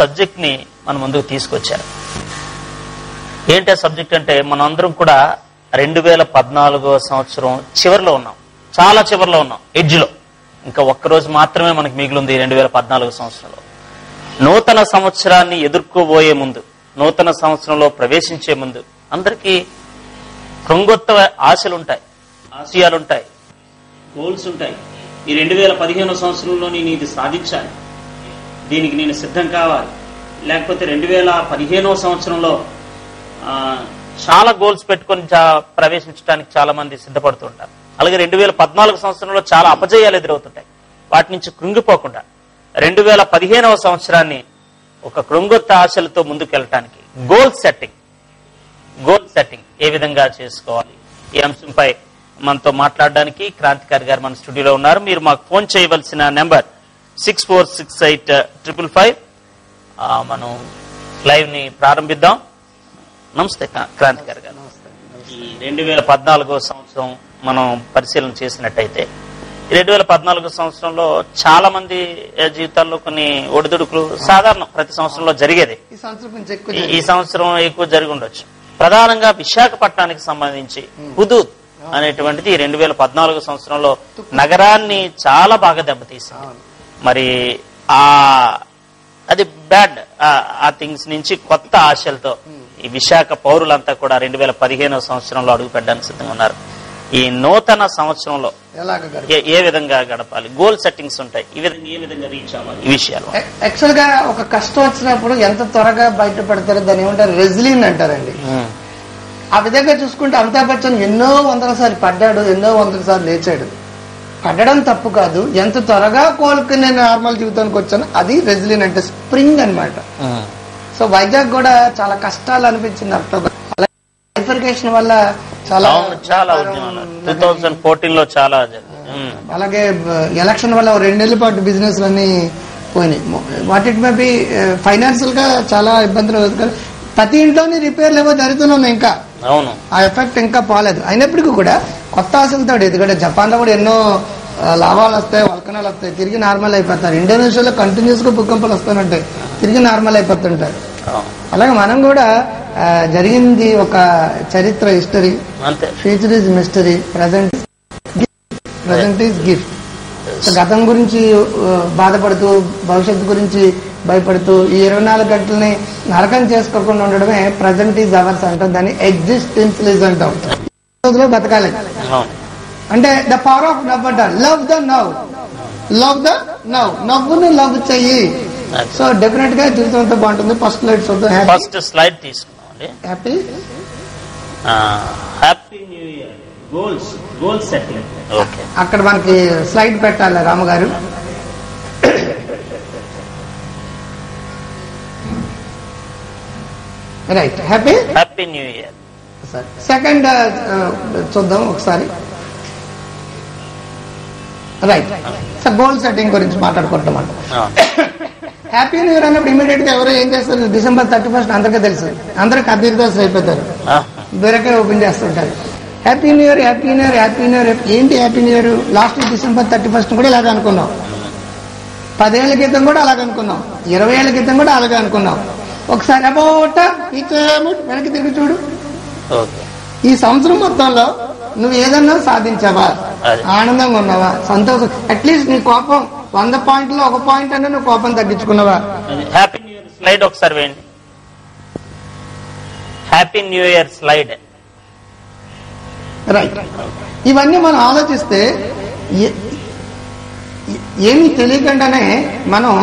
Subject ని మన ముందుకు తీసుకొచ్చారు. ఏంటి ఆ సబ్జెక్ట్ అంటే, మనం అందరం కూడా 2014 సంవత్సరం చివరిలో ఉన్నాం, చాలా చివరిలో ఉన్నాం, ఎడ్జ్లో. ఇంకా ఒక్కరోజు మాత్రమే మనకి మిగిలింది 2014 సంవత్సరంలో. నూతన సంవత్సరాన్ని ఎదుర్కోబోయే ముందు, నూతన సంవత్సరంలో ప్రవేశించే ముందు అందరికీ కృంగొత్త ఆశలుంటాయి, ఆశయాలుంటాయి, గోల్స్ ఉంటాయి. ఈ 2015 సంవత్సరంలో నేను ఇది సాధించాలి, దీనికి నేను సిద్ధం కావాలి. లేకపోతే 2015 సంవత్సరంలో చాలా గోల్స్ పెట్టుకొని ప్రవేశించడానికి చాలా మంది సిద్ధపడుతుంటారు. అలాగే 2014 సంవత్సరంలో చాలా అపజయాలు ఎదురవుతుంటాయి. వాటి నుంచి కృంగిపోకుండా 2015 సంవత్సరాన్ని ఒక కృంగొత్త ఆశలతో ముందుకెళ్ళటానికి గోల్ సెట్టింగ్ ఏ విధంగా చేసుకోవాలి, ఈ అంశంపై మనతో మాట్లాడడానికి క్రాంతికారి గారు మన స్టూడియోలో ఉన్నారు. మీరు మాకు ఫోన్ చేయవలసిన నెంబర్ 646855. మనం లైవ్ ని ప్రారంభిద్దాం. నమస్తే క్రాంతికారి గారు. ఈ 2014 సంవత్సరం మనం పరిశీలన చేసినట్టయితే, 2014 సంవత్సరంలో చాలా మంది జీవితాల్లో కొన్ని ఒడిదుడుకులు సాధారణం, ప్రతి సంవత్సరంలో జరిగేది. ఈ సంవత్సరం ఎక్కువ జరిగి ఉండొచ్చు. ప్రధానంగా విశాఖపట్నానికి సంబంధించి హుదూద్ అనేటువంటిది 2014 సంవత్సరంలో నగరాన్ని చాలా బాగా దెబ్బతీసింది. మరి అది బ్యాడ్ ఆ థింగ్స్ నుంచి కొత్త ఆశలతో ఈ విశాఖ పౌరులంతా కూడా 2015 సంవత్సరంలో అడుగు పెట్టడానికి సిద్ధంగా ఉన్నారు. ఈ నూతన సంవత్సరంలో ఏ విధంగా గడపాలి, గోల్ సెట్టింగ్స్ ఉంటాయి, ఏ విధంగా రీచ్ అవ్వాలి, ఈ విషయాలు. యాక్చువల్ గా ఒక కష్టం వచ్చినప్పుడు ఎంత త్వరగా బయటపడతారో దాన్ని ఏమంటారు, రెజిలియన్ అంటారండి. ఆ విధంగా చూసుకుంటే అమితాబ్ బచ్చన్ ఎన్నో వందల సార్లు పడ్డాడు, ఎన్నో వందల సార్లు లేచాడు. పడ్డడం తప్పు కాదు, ఎంత త్వరగా కోలుకుని నేను నార్మల్ జీవితానికి వచ్చాను, అది రెజిలియన్ అంటే స్ప్రింగ్ అన్నమాట. సో వైజాగ్ కూడా చాలా కష్టాలు అనిపించింది అక్టోబర్. బైఫర్కేషన్ వల్ల చాలా 2014 లో చాలా, అలాగే ఎలక్షన్ వల్ల 2 నెలల పాటు బిజినెస్ అన్ని పోయినాయి. What it may be financial గా చాలా ఇబ్బందులు. ప్రతి ఇంట్లోని రిపేర్లు ఏవో జరుగుతున్నాయి, ఇంకా ఆ ఎఫెక్ట్ ఇంకా పోలేదు. అయినప్పటికీ కూడా కొత్త ఆశలతో ఎందుకంటే జపాన్ లో కూడా ఎన్నో లాభాలు వస్తాయి, వల్కనాలు వస్తాయి, తిరిగి నార్మల్ అయిపోతారు. ఇండోనేషియాలో కంటిన్యూస్ గా భూకంపాలు వస్తానంటాయి, తిరిగి నార్మల్ అయిపోతుంటారు. అలాగే మనం కూడా జరిగింది ఒక చరిత్ర, history, future is mystery, present is gift. గతం గురించి బాధపడుతూ భవిష్యత్తు గురించి భయపడుతూ ఈ 24 గంటలని నరకం చేసుకోకుండా ఉండడమే ప్రజెంట్ ఈజ్ అవర్స్ అంటాం. దాన్ని ఎగ్జిస్టెన్షియలిజం అంటాం. రోజులో బతకాలి అంటే ద పవర్ ఆఫ్ నవ్ అంటారు. Love the now, love the now, నవ్వుని లవ్ చెయ్యి. సో డెఫినెట్ గా జీవితంతో బాగుంటుంది. ఫస్ట్ స్లైడ్ తీసుకున్నాం. Happy new year, goal setting. అక్కడ మనకి స్లైడ్ పెట్టాలి Ramu garu. Right, happy new year. Second చూద్దాం ఒకసారి. రైట్, గోల్ సెట్టింగ్ గురించి మాట్లాడుకుంటాం. హ్యాపీ న్యూ ఇయర్ అన్నప్పుడు ఇమీడియట్ గా ఎవరు ఏం చేస్తారు, December 31 అందరికీ తెలుసు, అందరూ కబీర్దాస్ అయిపోతారు, బీరకాయ ఓపెన్ చేస్తుంటారు. Happy new year, happy new year, happy new year. ఏంటి happy new year? Last December 31 కూడా ఇలాగ అనుకున్నాం, 10 ఏళ్ల క్రితం కూడా అలాగ అనుకున్నాం, 20 ఏళ్ల క్రితం కూడా అలాగే అనుకున్నాం. ఒకసారి అబౌట్ వెనక్కి తిరిగి చూడు. ఈ సంవత్సరం మొత్తంలో నువ్వు ఏదన్నా సాధించావా, ఆనందంగా ఉన్నావా, సంతోషం, అట్లీస్ట్ నీ కోపం 100 పాయింట్లో 1 పాయింట్ అన్నా నువ్వు కోపం తగ్గించుకున్నావా? హ్యాపీ న్యూ ఇయర్ స్లైడ్ ఒకసారి వేయండి. Happy new year slide. Right, ఇవన్నీ మనం ఆలోచిస్తే ఏమీ తెలియకుండానే మనం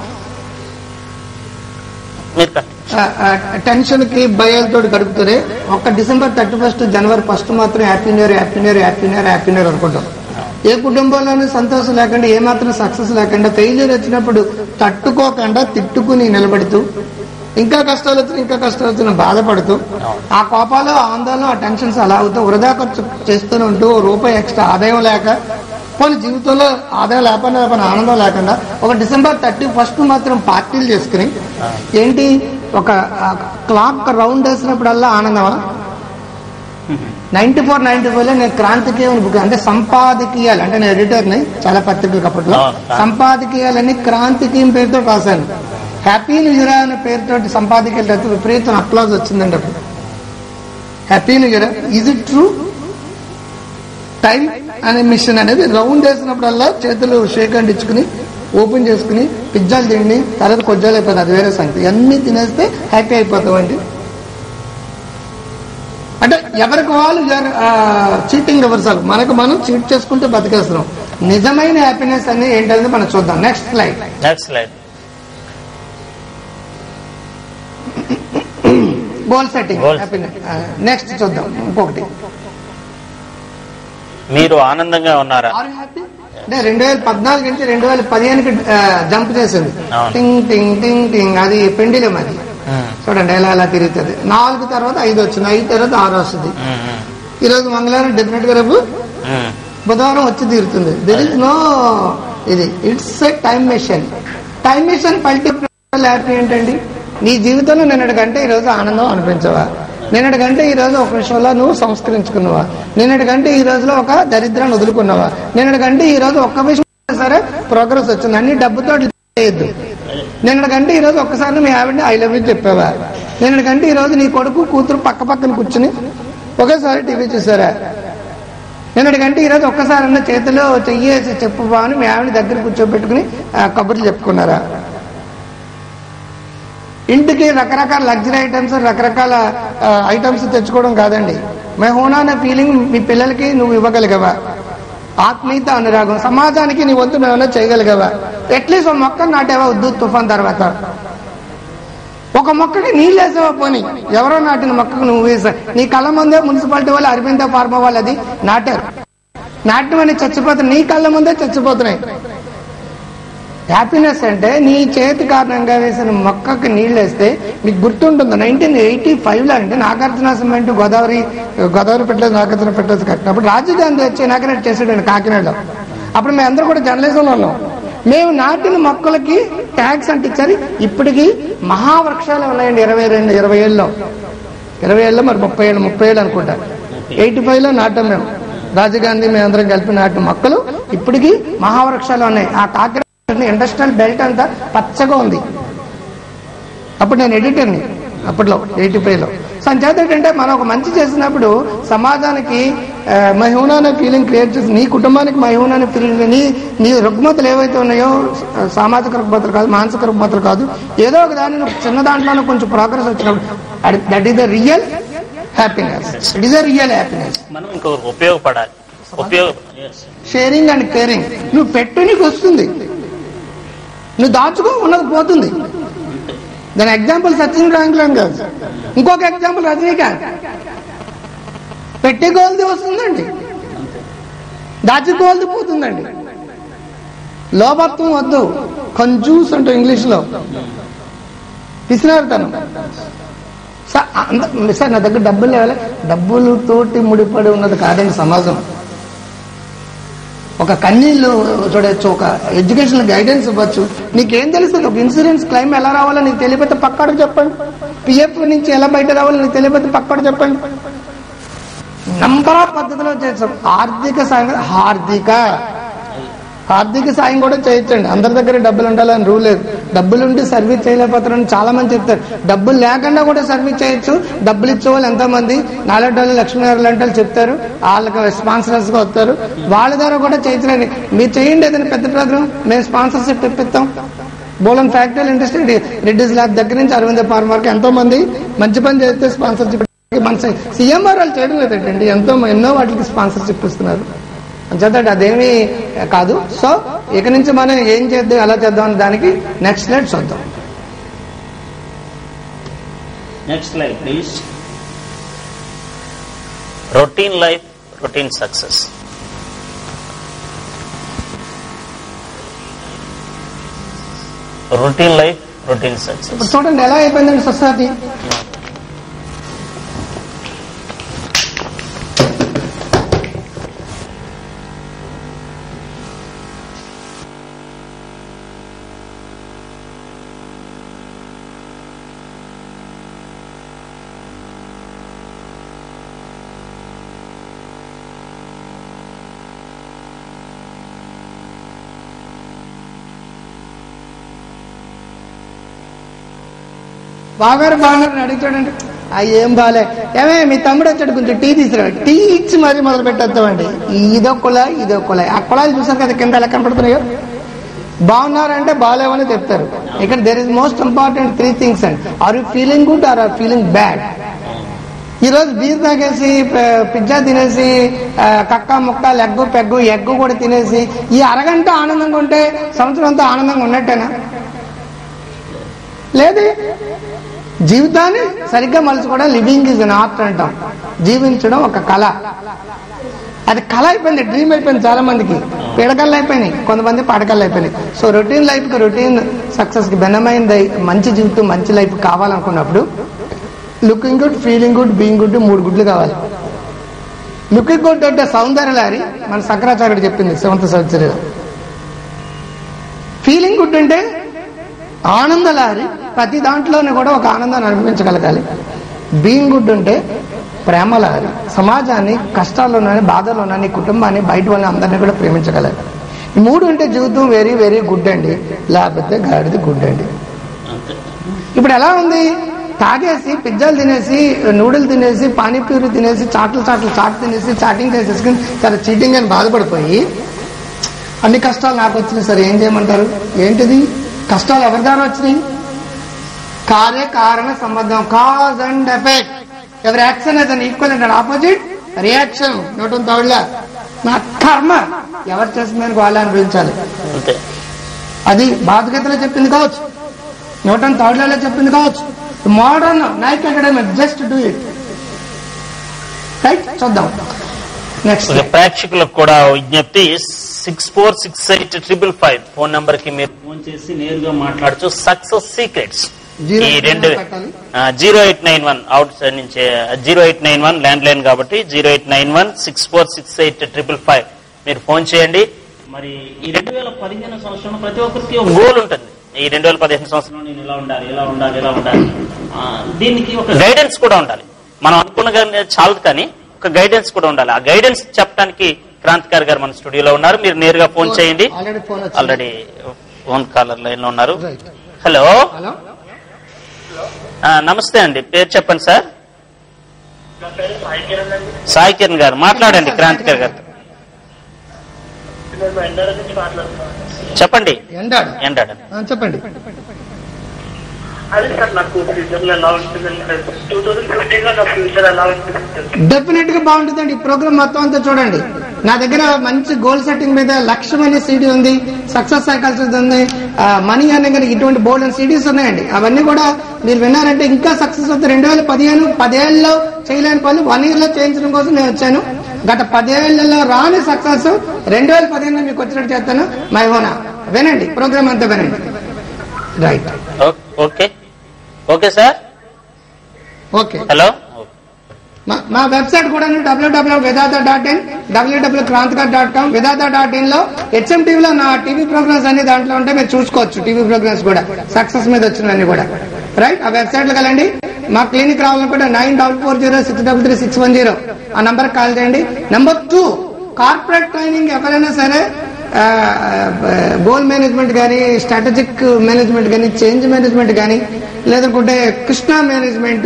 టెన్షన్ కి భయాలతో గడుపుతారే. ఒక్క December 31, January 1 మాత్రం happy new year, happy new year, happy new year, happy new year అనుకుంటాం. ఏ కుటుంబంలోనూ సంతోషం లేకుండా, ఏమాత్రం సక్సెస్ లేకుండా, ఫెయిల్యూర్ వచ్చినప్పుడు తట్టుకోకుండా తిట్టుకుని నిలబడుతూ, ఇంకా కష్టాలు వచ్చిన బాధపడుతూ, ఆ కోపాలు, ఆందోళన, ఆ టెన్షన్స్ అలా అవుతూ వృధా ఖర్చు చేస్తూనే ఉంటూ, రూపాయి ఎక్స్ట్రా ఆదాయం లేక, పోనీ జీవితంలో ఆదాయం లేకపోయినా ఆనందం లేకుండా ఒక December 31 మాత్రం పార్టీలు చేసుకుని, ఏంటి ఒక క్లాక్ రౌండ్ వేసినప్పుడల్లా ఆనందమా? 94 నేను క్రాంతికేయుని బుక్ అంటే సంపాదకీయాలు, అంటే నేను ఎడిటర్ని చాలా పత్రికలు అప్పట్లో, సంపాదకీయాలని క్రాంతికేయం పేరుతో రాశాను. హ్యాపీ న్యూ ఇయర్ అనే పేరుతో సంపాదించేటట్టు విపరీతం అప్లాజ్ వచ్చిందండి అప్పుడు. Happy new year, is it true? Time అనే మిషన్ అనేది రౌండ్ వేసినప్పుడల్లా చేతులు షేక్ హ్యాండ్ ఇచ్చుకుని ఓపెన్ చేసుకుని పిజ్జాలు తిండి, తర్వాత కొజ్జాలు అయిపోతుంది, అది వేరే సంగతి. అన్ని తినేస్తే హ్యాపీ అయిపోతామండి. అంటే ఎవరికి వాళ్ళు చీటింగ్ ఎవరిసాలు, మనకు మనం చీట్ చేసుకుంటూ బతికేస్తున్నాం. నిజమైన హ్యాపీనెస్ అనేది ఏంటనేది మనం చూద్దాం. Next slide. Goal setting happiness. Next చూద్దాం ఇంకొకటి. మీరు ఆనందంగా ఉన్నారా? అంటే 2014 నుంచి 2015కి జంప్ చేసింది. టింగ్ టింగ్ టింగ్ టింగ్, అది పెండిలం. అది చూడండి ఎలా తిరుగుతుంది. 4 తర్వాత 5 వచ్చింది, 5 తర్వాత 6 వస్తుంది. ఈరోజు మంగళవారం, డెఫినెట్ గా రేపు బుధవారం వచ్చి తీరుతుంది. దెర్ ఇస్ నో ఇది, it's a time machine. Time machine పల్టిపుల్ హ్యాపీ ఏంటండి? నీ జీవితంలో నిన్నటి కంటే ఈరోజు ఆనందం అనిపించవా? నిన్నటి కంటే ఈ రోజు ఒక విషయంలో నువ్వు సంస్కరించుకున్నావా? నిన్నటి కంటే ఈ రోజులో ఒక దరిద్రాన్ని వదులుకున్నావా? నిన్నటి కంటే ఈ రోజు ఒక్క విషయం సరే ప్రోగ్రెస్ వచ్చింది. అన్ని డబ్బుతో చేయొద్దు. నిన్నటి కంటే ఈ రోజు ఒక్కసారి మీ ఆవిడని ఐ లవ్ యూ చెప్పావా? నిన్నటి కంటే ఈ రోజు నీ కొడుకు కూతురు పక్క పక్కన కూర్చుని ఒకేసారి టీవీ చూసారా? నిన్నటి కంటే ఈ రోజు ఒక్కసారి చేతిలో చెయ్యేసి చెప్పువా అని మీ ఆవిడ దగ్గర కూర్చోబెట్టుకుని కబుర్లు చెప్పుకున్నారా? ఇంటికి రకరకాల లగ్జరీ ఐటమ్స్, రకరకాల ఐటమ్స్ తెచ్చుకోవడం కాదండి. మే హోనా అనే ఫీలింగ్ మీ పిల్లలకి నువ్వు ఇవ్వగలిగావా? ఆత్మీయత, అనురాగం, సమాజానికి నీ వంతు ఏమైనా చేయగలిగావా? అట్లీస్ట్ ఒక మొక్కను నాటేవా? ఉద్దు తుఫాన్ తర్వాత ఒక మొక్కకి నీళ్ళు వేసావా? పోనీ ఎవరో నాటిన మొక్కకు నువ్వు వేసా. నీ కళ్ళ ముందే మున్సిపాలిటీ వాళ్ళు, అరవింద ఫార్మా వాళ్ళు అది నాటారు. నాటమని చచ్చిపోతున్నాయి, నీ కళ్ళ ముందే చచ్చిపోతున్నాయి. హ్యాపీనెస్ అంటే నీ చేతి కారణంగా వేసిన మొక్కకి నీళ్ళు వేస్తే మీకు గుర్తుంటుంది. 1985లో అంటే నాగార్జున సిమెంట్ గోదావరి పెట్టలేదు, నాగార్జున పెట్టలేదు కట్టినప్పుడు రాజీవ్ గాంధీ వచ్చి ఇనాగ్రేట్ చేసాడండి కాకినాడలో. అప్పుడు మేము అందరూ కూడా జర్నలిజంలో ఉన్నాం. మేము నాటిన మొక్కలకి ట్యాక్స్ అంటించాలి. ఇప్పటికీ మహావృక్షాలు ఉన్నాయండి. 20 ఏళ్ళలో మరి 30 ఏళ్ళు అనుకుంటా. 85లో నాటాం మేము, రాజీవ్ గాంధీ మేము అందరం కలిపి నాటిన మొక్కలు ఇప్పటికీ మహావృక్షాలు ఉన్నాయి. ఆ కాకినాడ ఇండస్ట్రియల్ బెల్ట్ అంతా పచ్చగా ఉంది. అప్పుడు నేను ఎడిటర్ని, అప్పట్లో 85లో. సంచేత ఏంటంటే మనం ఒక మంచి చేసినప్పుడు సమాజానికి మహిమన అనే ఫీలింగ్ క్రియేట్ చేసి, నీ కుటుంబానికి మహిమన అనే ఫీలింగ్, నీ రుగ్మతలు ఏవైతే ఉన్నాయో, సామాజిక రుగ్మతలు కాదు, మానసిక రుగ్మతలు కాదు, ఏదో ఒక దాని చిన్న దాంట్లోనే కొంచెం ప్రోగ్రెస్ వచ్చినప్పుడు that is the real happiness. It is the real happiness. మనం ఇంకొకరికి ఉపయోగపడాలి. Sharing and caring. నువ్వు పెట్టు, నీకు వస్తుంది. నువ్వు దాచుకో, ఉన్నది పోతుంది. దాని ఎగ్జాంపుల్ సచిన్ రంగలాన్ కాదు, ఇంకొక ఎగ్జాంపుల్ రజనీకాంత్. పెట్టేకోల్ది వస్తుందండి, దాచుకోల్ది పోతుందండి. లోభత్వం వద్దు, కంజూస్ అంటే ఇంగ్లీష్ లో పిసినారుతనం. సార్ నా దగ్గర డబ్బులు లేవాలి, డబ్బులతోటి ముడిపడి ఉన్నది కాదండి సమాజం. ఒక కన్నీళ్లు చూడొచ్చు, ఒక ఎడ్యుకేషనల్ గైడెన్స్ ఇవ్వచ్చు. నీకేం తెలుస్తుంది? ఒక ఇన్సూరెన్స్ క్లెయిమ్ ఎలా రావాలో నీకు తెలియకపోతే పక్కడు చెప్పండి. పిఎఫ్ నుంచి ఎలా బయట రావాలో నీకు తెలియకపోతే పక్కడు చెప్పండి. నంబర్ ఆఫ్ పద్ధతిలో చేస్తాం. ఆర్థిక సాయం కూడా చేయొచ్చండి. అందరి దగ్గర డబ్బులు ఉండాలని రూల్ లేదు. డబ్బులుండి సర్వీస్ చేయలేకపోతారని చాలా మంది చెప్తారు. డబ్బులు లేకుండా కూడా సర్వీస్ చేయొచ్చు. డబ్బులు ఇచ్చేవాళ్ళు ఎంతో మంది $4 లక్ష్మీ గారు లాంటి వాళ్ళు చెప్తారు, వాళ్ళకి స్పాన్సర్స్ గా వస్తారు. వాళ్ళ ద్వారా కూడా చేయొచ్చులేండి. మీరు చేయండి ఏదైనా పెద్ద ప్రోగ్రామ్, మేము స్పాన్సర్షిప్ ఇప్పిస్తాం. బోలన్ ఫ్యాక్టరీ ఇండస్ట్రీ, రెడ్డిస్ ల్యాబ్ దగ్గర నుంచి అరవింద ఫార్మా వరకు ఎంతో మంది మంచి పని చేస్తే స్పాన్సర్షిప్. మన సీఎంఆర్ వాళ్ళు చేయడం లేదండి, ఎన్నో వాటికి స్పాన్సర్షిప్ ఇస్తున్నారు. అంచేత అదేమీ కాదు. సో ఇక నుంచి మనం ఏం చేద్దాం, ఎలా చేద్దాం అనే దానికి నెక్స్ట్ స్లైడ్ చూద్దాం. Next slide please. Routine life, routine success. Routine life, routine success. ఇప్పుడు చూడండి ఎలా అయిపోయిందండి సొసైటీ. బాగారు బాగున్నారు అడిగి చూడండి. ఏం బాలే, ఏమే మీ తమ్ముడు వచ్చాడు కొంచెం టీ తీసుకురా, టీ ఇచ్చి మరీ మొదలు పెట్టేస్తామండి. ఇదో కుళాయి ఇదో కుళాయి. ఆ కుళాయిలు చూసారు కదా కింద ఎలా కనపడుతున్నాయో. బాగున్నారంటే బాగాలేవని చెప్తారు. ఇక్కడ there is most important 3 things అండి. Are you feeling good are are feeling bad? ఈ రోజు బీర్ తాగేసి పిజ్జా తినేసి కక్క ముక్క లెగ్గు పెగ్గు ఎగ్గు కూడా తినేసి ఈ అరగంట ఆనందంగా ఉంటే సంవత్సరం అంతా ఆనందంగా ఉన్నట్టేనా? లేదు. జీవితాన్ని సరిగ్గా మలుచుకోవడం లివింగ్ ఈజ్ అన్ ఆర్ట్ అంటాం. జీవించడం ఒక కళ. అది కళ అయిపోయింది, డ్రీమ్ అయిపోయింది. చాలా మందికి పీడకళ్ళు అయిపోయినాయి, కొంతమంది పడకళ్ళు అయిపోయినాయి. సో రొటీన్ లైఫ్ కి, రొటీన్ సక్సెస్ కి భిన్నమైనది మంచి జీవితం, మంచి లైఫ్ కావాలనుకున్నప్పుడు looking good, feeling good, being good 3 గుడ్లు కావాలి. లుకింగ్ గుడ్ అంటే సౌందర్య లారి, మన శంకరాచార్యుడు చెప్పింది 7th century. ఫీలింగ్ గుడ్ అంటే ఆనంద లారి, ప్రతి దాంట్లోనే కూడా ఒక ఆనందాన్ని అనిపించగలగాలి. బీయింగ్ గుడ్ అంటే ప్రేమ లారి, సమాజాన్ని కష్టాల్లోనని బాధల్లోనని కుటుంబాన్ని బయట వాళ్ళని అందరినీ కూడా ప్రేమించగలగాలి. 3 అంటే జీవితం వెరీ వెరీ గుడ్ అండి, లేకపోతే గాడిది గుడ్ అండి. ఇప్పుడు ఎలా ఉంది? తాగేసి పిజ్జాలు తినేసి నూడిల్ తినేసి పానీపూరి తినేసి చాట్ తినేసి చాటింగ్ చేసేసుకుని చాలా చీటింగ్ అని బాధపడిపోయి అన్ని కష్టాలు నాకు వచ్చినాయి సరే ఏం చేయమంటారు? ఏంటిది కష్టాలు? ఎవరి ద్వారా వచ్చినాయి? కార్యకారణ సంబంధం, కాజ్ అండ్ ఎఫెక్ట్. ఎవరి action is an equal and opposite reaction. Newton third law, నా కర్మ ఎవరు చేసిందని వాళ్ళే అనుభవించాలి. అది భగవద్గీతలో చెప్పింది కావచ్చు, న్యూటన్ థర్డ్ లా చెప్పింది కావచ్చు, modern Nike academic just do it. Right, చూద్దాం నెక్స్ట్. ప్రేక్షకులకు కూడా విజ్ఞప్తి, 646855 ఫోన్ నంబర్ కి మీరు ఫోన్ చేసి నేరుగా మాట్లాడచ్చు. సక్సెస్ సీక్రెట్స్ ఈ 0891 అవుట్ సైడ్ నుంచి 0891 ల్యాండ్ లైన్ కాబట్టి 0891646855 మీరు ఫోన్ చేయండి. మరి ఈ 2015 సంవత్సరంలో ప్రతి ఒక్కరికి ఒక గోల్ ఉంటుంది. ఈ 2015 సంవత్సరంలో నేను ఇలా ఉండాలి. దీనికి ఒక గైడెన్స్ కూడా ఉండాలి. మనం అనుకున్న చాలు కానీ ఒక గైడెన్స్ కూడా ఉండాలి. ఆ గైడెన్స్ చెప్పడానికి క్రాంతికారి గారు మన స్టూడియోలో ఉన్నారు. మీరు నేరుగా ఫోన్ చేయండి. ఆల్రెడీ ఫోన్ కాలర్ లైన్ లో ఉన్నారు. హలో, నమస్తే అండి, పేరు చెప్పండి సార్. సాయి కిరణ్ గారు మాట్లాడండి క్రాంతికారి గారు. చెప్పండి. చెప్పండి. డెఫినెట్ గా బాగుంటుందండి. ఈ ప్రోగ్రామ్ మొత్తం అంతా చూడండి. నా దగ్గర మంచి గోల్ సెట్టింగ్ మీద లక్ష్యం అనే సిడీ ఉంది, సక్సెస్ సైకాలజీ ఉంది, మనీ అనే ఇటువంటి బోల్డ్ అండ్ సిడీస్ ఉన్నాయండి. అవన్నీ కూడా మీరు విన్నారంటే ఇంకా సక్సెస్ అవుతుంది. 2015 10 ఏళ్ళలో చేయలేని పనులు 1 year లో చేయించడం కోసం నేను వచ్చాను. గత 10 ఏళ్లలో రాని సక్సెస్ 2015 మీకు వచ్చినట్టు చేస్తాను. మై హోనా వినండి, ప్రోగ్రామ్ అంతా వినండి. Right, okay sir. Okay, hello. మా వెబ్సైట్ కూడా www.vedanta.in, www.krantikar.com, vedanta.in లో HMTV లో నా టీవీ ప్రోగ్రామ్స్ అన్ని దాంట్లో ఉంటే మీరు చూసుకోవచ్చు. టీవీ ప్రోగ్రామ్స్ కూడా సక్సెస్ మీద వచ్చినవన్నీ కూడా. రైట్, ఆ వెబ్సైట్ లో వెళ్ళండి. మా క్లినిక్ రావాలనుకుంటే 9440633610 ఆ నంబర్ కాల్ చేయండి. నెంబర్ 2, కార్పొరేట్ ట్రైనింగ్ ఎవరైనా సరే గోల్ మేనేజ్మెంట్ కానీ, స్ట్రాటజిక్ మేనేజ్మెంట్ కానీ, చేంజ్ మేనేజ్మెంట్ కానీ, లేదనుకుంటే కృష్ణ మేనేజ్మెంట్,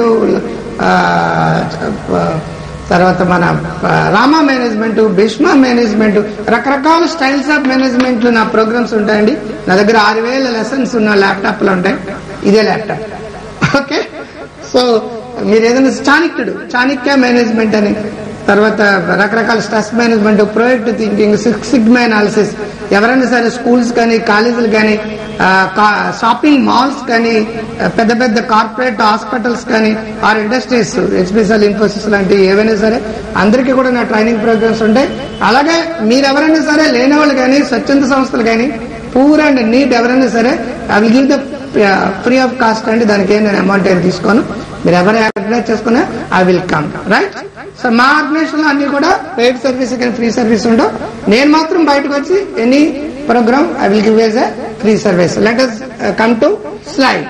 తర్వాత మన రామా మేనేజ్మెంట్, భీష్మ మేనేజ్మెంట్, రకరకాల స్టైల్స్ ఆఫ్ మేనేజ్మెంట్ నా ప్రోగ్రామ్స్ ఉంటాయండి. నా దగ్గర 6000 లెసన్స్ ఉన్న ల్యాప్టాప్లు ఉంటాయి. ఇదే ల్యాప్టాప్. ఓకే, సో మీరు ఏదైనా చాణక్య మేనేజ్మెంట్ అని, తర్వాత రకరకాల stress management, project thinking, 6 Sigma analysis, ఎవరైనా సరే స్కూల్స్ కానీ, కాలేజీలు కానీ, షాపింగ్ మాల్స్ కానీ, పెద్ద పెద్ద కార్పొరేట్ హాస్పిటల్స్ కానీ, ఆర్ ఇండస్ట్రీస్, హెచ్పిసిఎల్, ఇన్ఫోసిస్ లాంటి ఏవైనా సరే అందరికీ కూడా నా ట్రైనింగ్ ప్రోగ్రామ్స్ ఉంటాయి. అలాగే మీరు ఎవరైనా సరే లేని వాళ్ళు కానీ, స్వచ్ఛంద సంస్థలు కానీ, పూర్ అండ్ నీట్ ఎవరైనా సరే I will give the free of cost అండి. దానికి నేను అమౌంట్ ఏం తీసుకోను. మీరు ఎవరైనా అడ్వర్టైజ్ చేసుకున్నా I will come. Right, so మా ఆర్గనైజేషన్ లో అన్ని కూడా పెయిడ్ సర్వీస్ కానీ ఫ్రీ సర్వీస్ ఉండవు. నేను మాత్రం బయటకు వచ్చి any program I will give as a free service. Let us come to slide.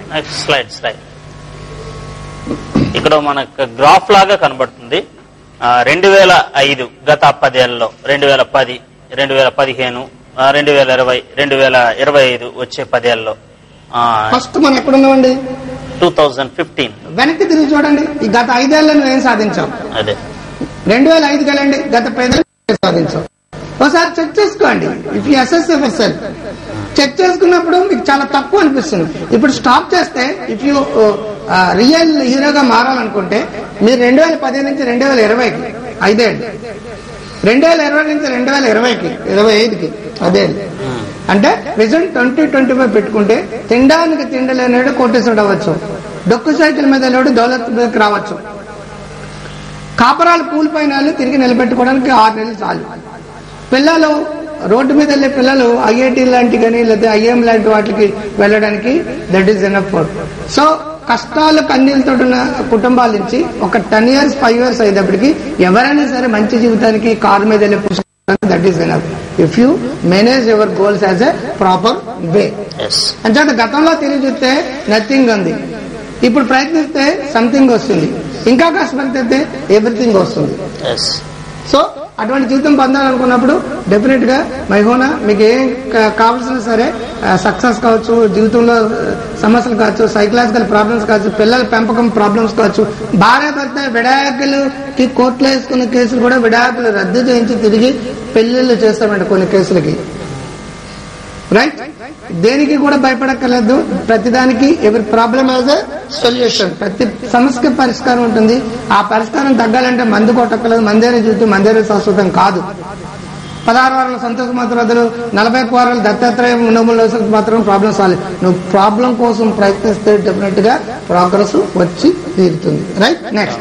ఇక్కడ మనకు గ్రాఫ్ లాగా కనబడుతుంది. 2005 గత 10 ఏళ్లలో 2010, 2015, 2020, 2025 వచ్చే 10 ఏళ్లలో ఫస్ట్ మనం ఎక్కడున్నామండి? 2015 వెనక్కి తిరిగి చూడండి, ఈ గత 5 ఏళ్లలో నువ్వేం సాధించావు. అదే 2005కి వెళ్ళండి, గత 5 ఏళ్ళు సాధించావు. ఒకసారి చెక్ చేసుకోండి. If you assess your self, check చేసుకున్నప్పుడు మీకు చాలా తక్కువ అనిపిస్తుంది. ఇప్పుడు స్టాప్ చేస్తే ఇఫ్ యూ రియల్ హీరోగా మారాలనుకుంటే మీరు 2015 నుంచి 2020కి 5 ఏళ్ళు, 2020 నుంచి 2020కి 25కి 10 ఏళ్ళు అంటే రిజల్ట్ 2025 పెట్టుకుంటే తినడానికి తిండలేనాడు కోటేశ్వరుడు అవ్వచ్చు, డొక్కు సైకిల్ మీద లేడు దౌలత్ మీదకి రావచ్చు, కాపరాలు కూలిపోయిన వాళ్ళు తిరిగి నిలబెట్టుకోవడానికి 6 నెలలు చాలు. పిల్లలు రోడ్డు మీద వెళ్ళే పిల్లలు ఐఐటి లాంటి కానీ లేదా ఐఎం లాంటి వాటికి వెళ్ళడానికి that is enough for. So కష్టాలు కన్నీళ్ళతో ఉన్న కుటుంబాల నుంచి ఒక 10 years 5 years అయ్యేటప్పటికి ఎవరైనా సరే మంచి జీవితానికి కారు మీద వెళ్ళే పుస్తకానికి that is enough if you manage your goals as a proper way. అంటే గతంలో తిరిగి చూస్తే నథింగ్ ఉంది, ఇప్పుడు ప్రయత్నిస్తే సంథింగ్ వస్తుంది, ఇంకా కష్టపడితే ఎవ్రీథింగ్ వస్తుంది. సో అటువంటి జీవితం పొందాలనుకున్నప్పుడు డెఫినెట్ గా మైహోనా మీకు ఏం కావాల్సిన సరే సక్సెస్ కావచ్చు, జీవితంలో సమస్యలు కావచ్చు, సైకలాజికల్ ప్రాబ్లమ్స్ కావచ్చు, పిల్లల పెంపకం ప్రాబ్లమ్స్ కావచ్చు, భార్య భర్త విడాకులకి కోర్టులో వేసుకున్న కేసులు కూడా విడాకులు రద్దు చేయించి తిరిగి పెళ్లిళ్ళు చేస్తామంట కొన్ని కేసులకి. రైట్, దేనికి కూడా భయపడక్కర్లేదు. ప్రతిదానికి ఎవరి ప్రాబ్లం యాజ్ ఎ సొల్యూషన్, ప్రతి సమస్యకి పరిష్కారం ఉంటుంది. ఆ పరిష్కారం తగ్గాలంటే మందు కొట్టక్కర్లేదు. మందేరే జీవితం మందేరే శాశ్వతం కాదు. 16 వారాల సంతోష మాత్రం 41 వారాలు దత్తాత్రేయ నోములు మాత్రం ప్రాబ్లం సాల్వ్. నువ్వు ప్రాబ్లం కోసం ప్రయత్నిస్తే డెఫినెట్ గా ప్రోగ్రెస్ వచ్చి తీరుతుంది. Right, next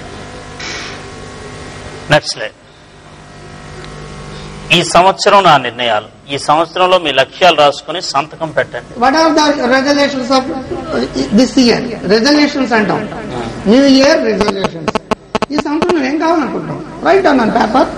slide. ఈ సంవత్సరం నా నిర్ణయాలు, ఈ సంవత్సరంలో మీ లక్ష్యాలు రాసుకుని సంతకం పెట్టండి. What are the resolutions of this year? Resolutions అంటాం, న్యూ ఇయర్ రెజల్యూషన్స్. ఈ సంవత్సరం ఏం కావాలనుకుంటాం రైట్ ఆన్ పేపర్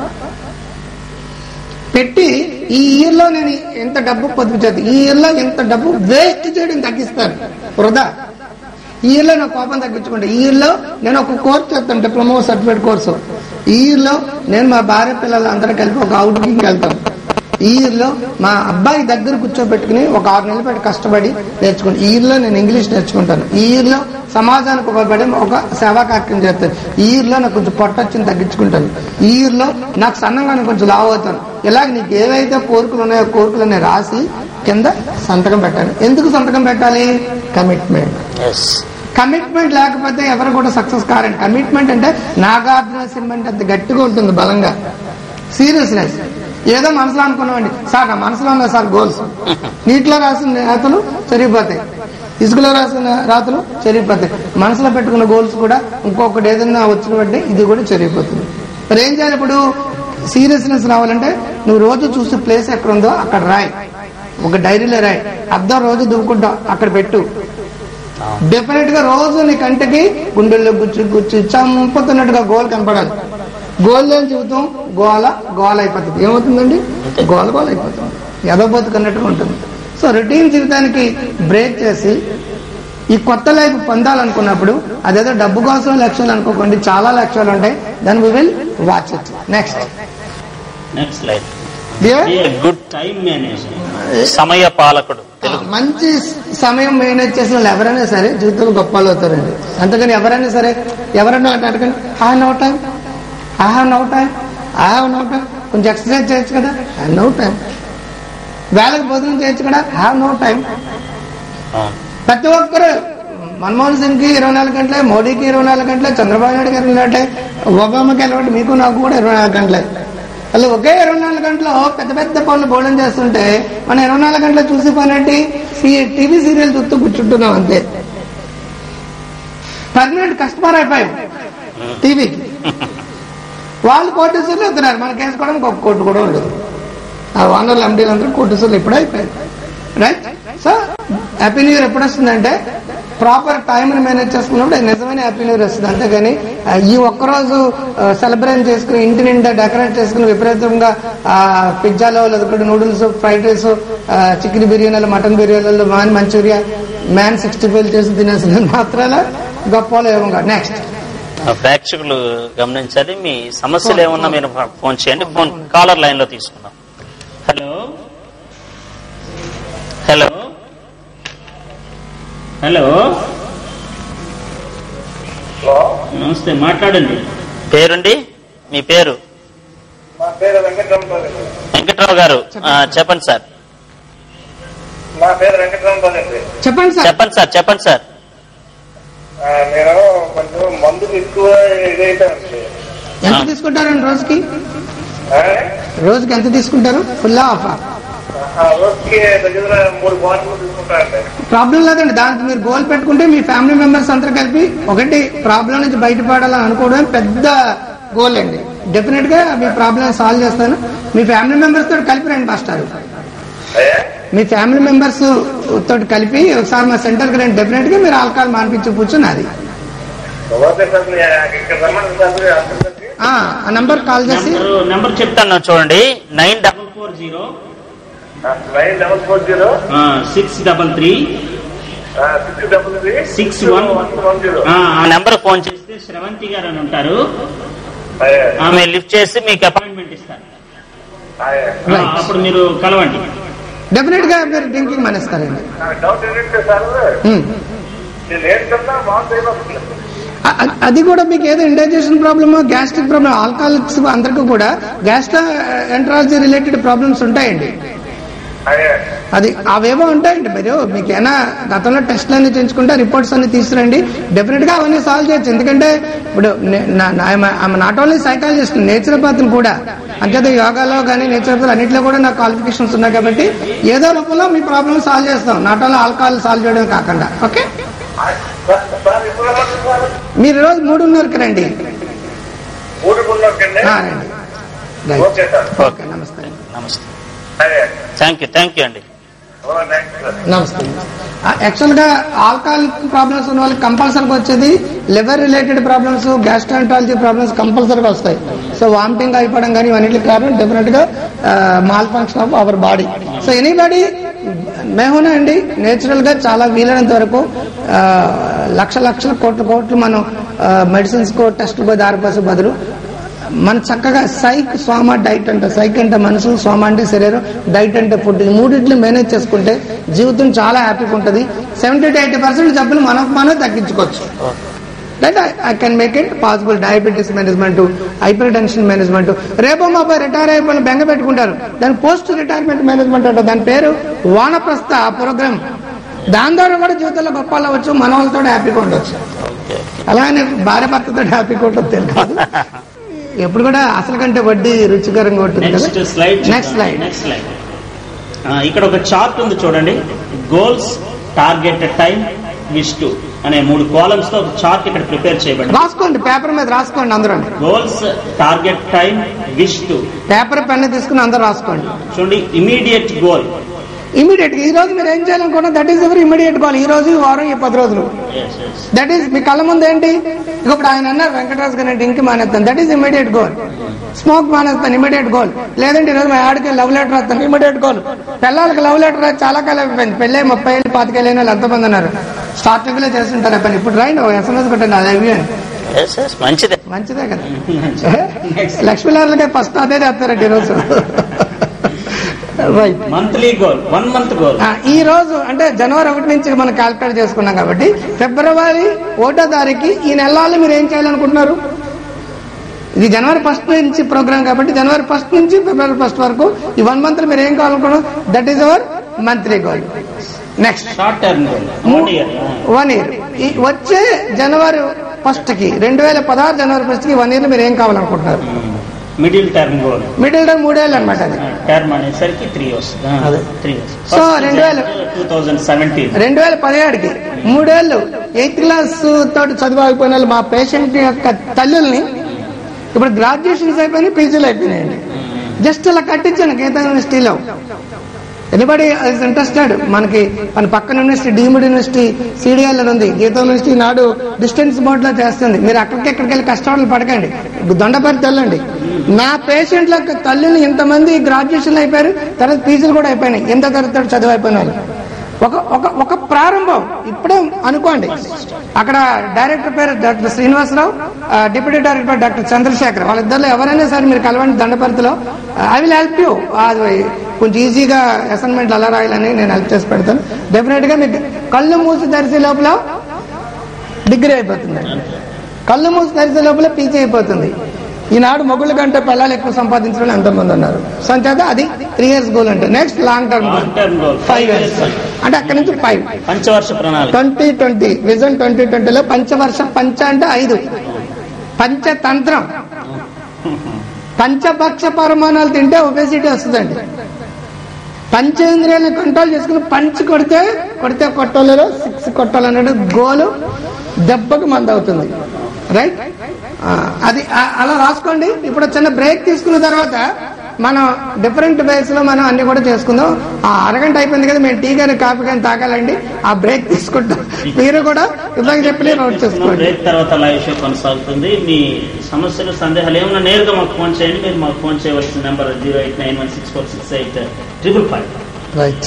పెట్టి, ఈ ఇయర్ లో నేను ఎంత డబ్బు పొదుపు చేస్తాను, ఈ ఇయర్ లో ఎంత డబ్బు వేస్ట్ చేయడం తగ్గిస్తాను, వృధా. ఈ ఇయర్ లో నా కోపం తగ్గించుకుంటా. ఈ ఇయర్ లో నేను ఒక కోర్సు చేస్తాను, డిప్లొమా సర్టిఫికేట్ కోర్సు. ఈ ఇయర్ లో నేను మా భార్య పిల్లలు అందరూ కలిపి ఒక అవుటింగ్ వెళ్తాం. ఈ ఇయర్ లో మా అబ్బాయి దగ్గర కూర్చోబెట్టుకుని ఒక 6 నెలలు పెట్టి కష్టపడి నేర్చుకుంటాను. ఈ ఇయర్ లో నేను ఇంగ్లీష్ నేర్చుకుంటాను. ఈ ఇయర్ లో సమాజానికి ఉపయోగపడి ఒక సేవా కార్యక్రమం చేస్తాను. ఈ ఇయర్ లో నాకు కొంచెం పొట్టొచ్చింది తగ్గించుకుంటాను. ఈ ఇయర్ లో నాకు సన్నంగా కొంచెం లావు అవుతాను. ఇలాగ నీకు ఏవైతే కోరికలు ఉన్నాయో కోరికలన్నీ రాసి కింద సంతకం పెట్టాలి. ఎందుకు సంతకం పెట్టాలి? కమిట్మెంట్. కమిట్మెంట్ లేకపోతే ఎవరు కూడా సక్సెస్ కారండి. కమిట్మెంట్ అంటే నాగార్జున సిమెంట్ అంత గట్టిగా ఉంటుంది, బలంగా. సీరియస్నెస్. ఏదో మనసులో అనుకున్నామండి సార్, నా మనసులో ఉన్న సార్ గోల్స్. నీటిలో రాసిన రాతలు చెరిగిపోతాయి, ఇసుకలో రాసిన రాతలు చెరిగిపోతాయి. మనసులో పెట్టుకున్న గోల్స్ కూడా ఇంకొకటి ఏదైనా వచ్చిన బట్టి ఇది కూడా చెరిగిపోతుంది. మరి ఏం చేయాలి? ఇప్పుడు సీరియస్నెస్ రావాలంటే నువ్వు రోజు చూసే ప్లేస్ ఎక్కడ ఉందో అక్కడ రాయి, ఒక డైరీలో రాయి. అద్దం రోజు దువ్వుకుంటావు, అక్కడ పెట్టు. డెఫినెట్ గా రోజు నీ కంటికి గుండెల్లో గుచ్చి చంపుతున్నట్టుగా గోల్ కనపడాలి. గోల్ లేని జీవితం గోల అయిపోతుంది. ఏమవుతుందండి? గోల అయిపోతుంది, ఎదబోతుకున్నట్టుగా ఉంటుంది. సో రొటీన్ జీవితానికి బ్రేక్ చేసి ఈ కొత్త లైఫ్ పొందాలనుకున్నప్పుడు అదేదో డబ్బు కోసం లక్ష్యాలు అనుకోకండి, చాలా లక్ష్యాలు ఉంటాయి. దాని we will watch it. Next slide. Good time management, సమయ పాలకుడు. మంచి సమయం మేనేజ్ చేసిన వాళ్ళు ఎవరైనా సరే జీవితంలో గొప్పలు అవుతారండి. అంతేగాని ఎవరైనా సరే ఎవరైనా అడగండి, I have no time, I have no time, I have no time. కొంచెం ఎక్సర్సైజ్ చేయొచ్చు కదా, ఐ హావ్ నో టైం. వేళకు భోజనం చేయొచ్చు కదా, ఐ హావ్ నో టైం. ప్రతి ఒక్కరు మన్మోహన్ సింగ్ కి 24 గంటలే, మోడీకి 24 గంటలే, చంద్రబాబు నాయుడు గారు వెళ్ళినట్టే, ఒబామాకి వెళ్ళబట్టి మీకు నాకు కూడా 24 గంటలే. అలా ఒకే 24 గంటలో పెద్ద పెద్ద పనులు భోజనం చేస్తుంటే మనం 24 గంటలు చూసి పనేంటి? టీవీ సీరియల్ చూస్తూ కూర్చుంటున్నాం అంతే. పర్మనెంట్ కస్టమర్ అయిపోయాం టీవీకి. వాళ్ళు కోటీసులు అవుతున్నారు, మనకి వేసుకోవడానికి ఒక కోటి కూడా ఉండదు. ఆ ఓనర్లు ఎండీలు అందరూ కోటీసులు ఎప్పుడు అయిపోయారు. Right. So happy new year ఎప్పుడు వస్తుందంటే ప్రాపర్ టైంని మేనేజ్ చేసుకున్నప్పుడు నిజమైన హ్యాపీ న్యూ ఇయర్ వస్తుంది. అంతేగాని ఈ ఒక్కరోజు సెలబ్రేట్ చేసుకుని ఇంటి నిండా డెకరేట్ చేసుకుని విపరీతంగా పిజ్జాలో లేదా నూడిల్స్, ఫ్రైడ్ రైస్, చికెన్ బిర్యానీలు, మటన్ బిర్యానీలు, మంచూరియా, మ్యాన్ 65 చేసి తినేసిన మాత్రాల గొప్పలు ఏమో. నెక్స్ట్ ప్రేక్షకులు గమనించాలి, మీ సమస్యలు ఏమన్నా మీరు ఫోన్ చేయండి. ఫోన్ కాలర్ లైన్ లో తీసుకుందాం. హలో హలో హలో నమస్తే, మాట్లాడండి. పేరుండి, మీ పేరు? మా పేరు వెంకటరామరావు. వెంకట్రావు గారు చెప్పండి సార్. నా పేరు వెంకటరామరావు అండి. చెప్పండి సార్. చెప్పండి సార్, చెప్పండి సార్. నేను కొంచెం మందులు ఎక్కువ ఇదైతానండి. ఎంత తీసుకుంటారండి రోజుకి? రోజుకి ఎంత తీసుకుంటారు? Full half? రోజుకి దగ్గర 3 బాటిల్ తీసుకుంటానండి. ప్రాబ్లం లేదండి. దానికి మీరు గోల్ పెట్టుకుంటే మీ ఫ్యామిలీ మెంబర్స్ అందరూ కలిపి ఒకటి ప్రాబ్లం నుంచి బయటపడాలని అనుకోవడం పెద్ద గోల్ అండి. డెఫినెట్ గా మీ ప్రాబ్లం సాల్వ్ చేస్తాను. మీ ఫ్యామిలీ మెంబర్స్ తోటి కలిపి రండి మాస్టర్. మీ ఫ్యామిలీ మెంబర్స్ తోటి కలిపి ఒకసారి మా సెంటర్ కి రండి. డెఫినెట్ గా మీరు ఆల్కహాల్ మానిపించి కూర్చున్నది. ఆ నంబర్ కాల్ చేసి నెంబర్ చెప్తాను చూడండి. 9440 633 61. ఆ నెంబర్ ఫోన్ చేస్తే శ్రవంతి గారు అని ఉంటారు, ఆమె లిఫ్ట్ చేసి మీకు అపాయింట్మెంట్ ఇస్తారు. అప్పుడు మీరు కలవండి. డెఫినెట్ గా మీరు డ్రింకింగ్ మానేస్తారండి. అది కూడా మీకు ఏదో indigestion problem, gastric problem, alcoholics అందరికీ కూడా గ్యాస్ట్రోఎంటరాలజీ రిలేటెడ్ ప్రాబ్లమ్స్ ఉంటాయండి. అది అవేవో ఉంటాయండి. మీరు మీకు ఏమైనా గతంలో టెస్ట్లు అన్ని చేయించుకుంటే రిపోర్ట్స్ అన్ని తీసుకురండి. డెఫినెట్ గా అవన్నీ సాల్వ్ చేయొచ్చు. ఎందుకంటే ఇప్పుడు నాట్ ఓన్లీ సైకాలజిస్ట్, నేచురోపతిని కూడా, అంతే యోగాలో కానీ నేచురోపతి అన్నింటిలో కూడా నాకు క్వాలిఫికేషన్స్ ఉన్నాయి కాబట్టి ఏదో రూపంలో మీ ప్రాబ్లమ్ సాల్వ్ చేస్తాం. నాట్ ఓన్లీ ఆల్కహాల్ సాల్వ్ చేయడం కాకుండా. ఓకే, మీరు రోజు 3:30కి రండి. ఓకే, నమస్తే. నమస్తే, థ్యాంక్ యూ అండి. నమస్తే. యాక్చువల్ గా ఆల్కహాల్ ప్రాబ్లమ్స్ ఉన్న వాళ్ళకి కంపల్సరీగా వచ్చేది liver related problems, gastroenterology problems కంపల్సరీగా వస్తాయి. సో వామిటింగ్ అయిపోవడం కానీ ఇవన్నిటికి కారణం డెఫినెట్ గా malfunction of our body. So anybody మేహోనా అండి, నేచురల్ గా చాలా వీలైనంత వరకు లక్షల కోట్లు మనం మెడిసిన్స్ కో టెస్టులకు దారిపోసే బదులు మన చక్కగా సైక్ స్వామ డైట్ అంటే, సైక్ అంటే మనసు, స్వామ అంటే శరీరం, డైట్ అంటే ఫుడ్, ఈ మూడింటిని మేనేజ్ చేసుకుంటే జీవితం చాలా హ్యాపీగా ఉంటుంది. 70 to 80% జబ్బులు మనం తగ్గించుకోవచ్చు. Right, I can make it possible. Diabetes management, hypertension management. రేపో మాపై రిటైర్ అయిపోయిన బెంగ పెట్టుకుంటారు, దాని పోస్ట్ రిటైర్మెంట్ మేనేజ్మెంట్ అంటే, దాని పేరు వానప్రస్థ ప్రోగ్రామ్. దాని ద్వారా కూడా జీవితంలో గొప్ప అవ్వచ్చు, మన వాళ్ళతో హ్యాపీగా ఉండొచ్చు. అలాగే భార్య భర్తతో హ్యాపీగా ఉంటుంది తెలియదు. ఎప్పుడు కూడా అసలు కంటే వడ్డీ రుచికరంగా ఉంటుంది కదా. Next slide. ఇక్కడ ఒక చార్ట్ ఉంది చూడండి. Goals, target, time, wish to అనే 3 కాలమ్స్ తో ఒక చార్ట్ ఇక్కడ ప్రిపేర్ చేయబడింది. రాసుకోండి, పేపర్ మీద రాసుకోండి అందరూ. Goals, target, time, wish to. Paper pen తీసుకుని అందరూ రాసుకోండి. చూడండి, ఇమీడియట్ గోల్. ఇమీడియట్ గా ఈ రోజు మీరు ఏం చేయాలనుకున్నా that is ever immediate goal. ఈ రోజు, ఈ వారం, ఈ 10 రోజులు, దట్ ఈస్ మీ కళ్ళ ముందు ఏంటి. ఇప్పుడు ఆయన అన్నారు వెంకటరాజు గారు డ్రింక్ మానేస్తాను, that is immediate goal. Smoke మానేస్తాను, ఇమీడియట్ గోల్. లేదంటే ఈ రోజు మా ఆడికి లవ్ లెటర్ రాస్తాను, ఇమీడియట్ గోల్. పిల్లలకి లవ్ లెటర్ రాసి చాలా కాలం అయిపోయింది. పెళ్ళి 30 ఏళ్ళు 25 ఏళ్ళు వాళ్ళు ఎంతమంది ఉన్నారు. స్టార్టింగ్ లో చేస్తుంటారు పని. ఇప్పుడు రాయండి, SMS పెట్టండి, అది అవి మంచిదే కదా. లక్ష్మీలార్లకే ఫస్ట్ అదే చేస్తారండి ఈరోజు. Right, monthly goal, 1 month goal. ఈ రోజు అంటే జనవరి 1 నుంచి మనం క్యాల్కులేట్ చేసుకున్నాం కాబట్టి ఫిబ్రవరి 1వ తారీఖు ఈ నెలల్లో మీరు ఏం చేయాలనుకుంటున్నారు? ఇది జనవరి 1 నుంచి ప్రోగ్రామ్ కాబట్టి జనవరి 1 నుంచి ఫిబ్రవరి 1 వరకు ఈ 1 month మీరు ఏం కావాలనుకున్నారు? That is our monthly goal. Next short term goal, 1 year. వచ్చే జనవరి 1 కి 2016 జనవరి 1 కి 1 year మీరు ఏం కావాలనుకుంటున్నారు? Middle term goal. Middle term 3 ఏళ్ళు అనమాట. అది టర్మ్ అనేసరికి 3 years. సో 2017కి 3 ఏళ్ళు 8th class తోటి చదివాకపోయిన వాళ్ళు మా పేషెంట్ యొక్క తల్లుల్ని ఇప్పుడు గ్రాడ్యుయేషన్స్ అయిపోయినాయి, పీజీలు అయిపోయినాయండి. జస్ట్ అలా కట్టించాను గీతా యూనివర్సిటీలో. Anybody is interested. మనకి మన పక్కన యూనివర్సిటీ, డీమ్డ్ యూనివర్సిటీ సిడిఎల్ అని ఉంది. గీతా యూనివర్సిటీ నాడు డిస్టెన్స్ మోడ్ లో చేస్తుంది. మీరు ఎక్కడికి వెళ్ళి కష్టాలు పడకండి, దొండపరి తెల్లండి. నా పేషెంట్ల తల్లిని ఇంతమంది గ్రాడ్యుయేషన్ అయిపోయారు, తర్వాత పీజీలు కూడా అయిపోయినాయి. ఎంత తరగతి చదువు అయిపోయిన వాళ్ళు. ఒక ప్రారంభం ఇప్పుడే అనుకోండి. అక్కడ డైరెక్టర్ పేరు doctor Srinivasarao, deputy director doctor Chandrashekar. వాళ్ళిద్దరిలో ఎవరైనా సరే మీరు కలవండి దండపరిధిలో. I will help you. కొంచెం ఈజీగా అసైన్మెంట్లు అలా రాయాలని నేను హెల్ప్ చేసి పెడతాను. డెఫినెట్ గా మీకు కళ్ళు మూసి తెరిసే లోపల డిగ్రీ అయిపోతుంది. కళ్ళు మూసి తెరిచే లోపల పీచ్ అయిపోతుంది. ఈనాడు మొగుళ్ళ కంటే పిల్లలు ఎక్కువ సంపాదించడం ఎంతమంది ఉన్నారు. సో అంచేత అది 3 years గోల్ అంటే next long term goal 5 years అంటే అక్కడి నుంచి 5 పంచవర్ష ప్రణాళిక 2020 విజన్ 2020లో పంచవర్ష పంచ అంటే 5 పంచతంత్రం పంచపక్ష పరిమాణాలు తింటే ఒబేసిటీ వస్తుందండి. పంచేంద్రియాలను కంట్రోల్ చేసుకుని పంచి కొడితే కొట్టాలలో 6 కొట్టాలన్నాడు గోలు దెబ్బకు మంది అవుతుంది. రైట్, అది అలా రాసుకోండి. ఇప్పుడు చిన్న బ్రేక్ తీసుకున్న తర్వాత మనం డిఫరెంట్ వేస్ లో మనం అన్ని కూడా చేసుకుందాం. ఆ అరగంట అయిపోయింది కదా, మేము టీ కానీ కాఫీ కానీ తాగాలండి. ఆ బ్రేక్ తీసుకుంటాం. మీరు కూడా ఇబ్బంది చెప్పి నోట్ చేసుకోండి. బ్రేక్ తర్వాత లైవ్ షో కొనసాగుతుంది. మీ సమస్యలు సందేహాలు ఏమన్నా నేరుగా మాకు ఫోన్ చేయండి. మీరు మాకు ఫోన్ చేయవలసిన నెంబర్ 08916468555. రైట్.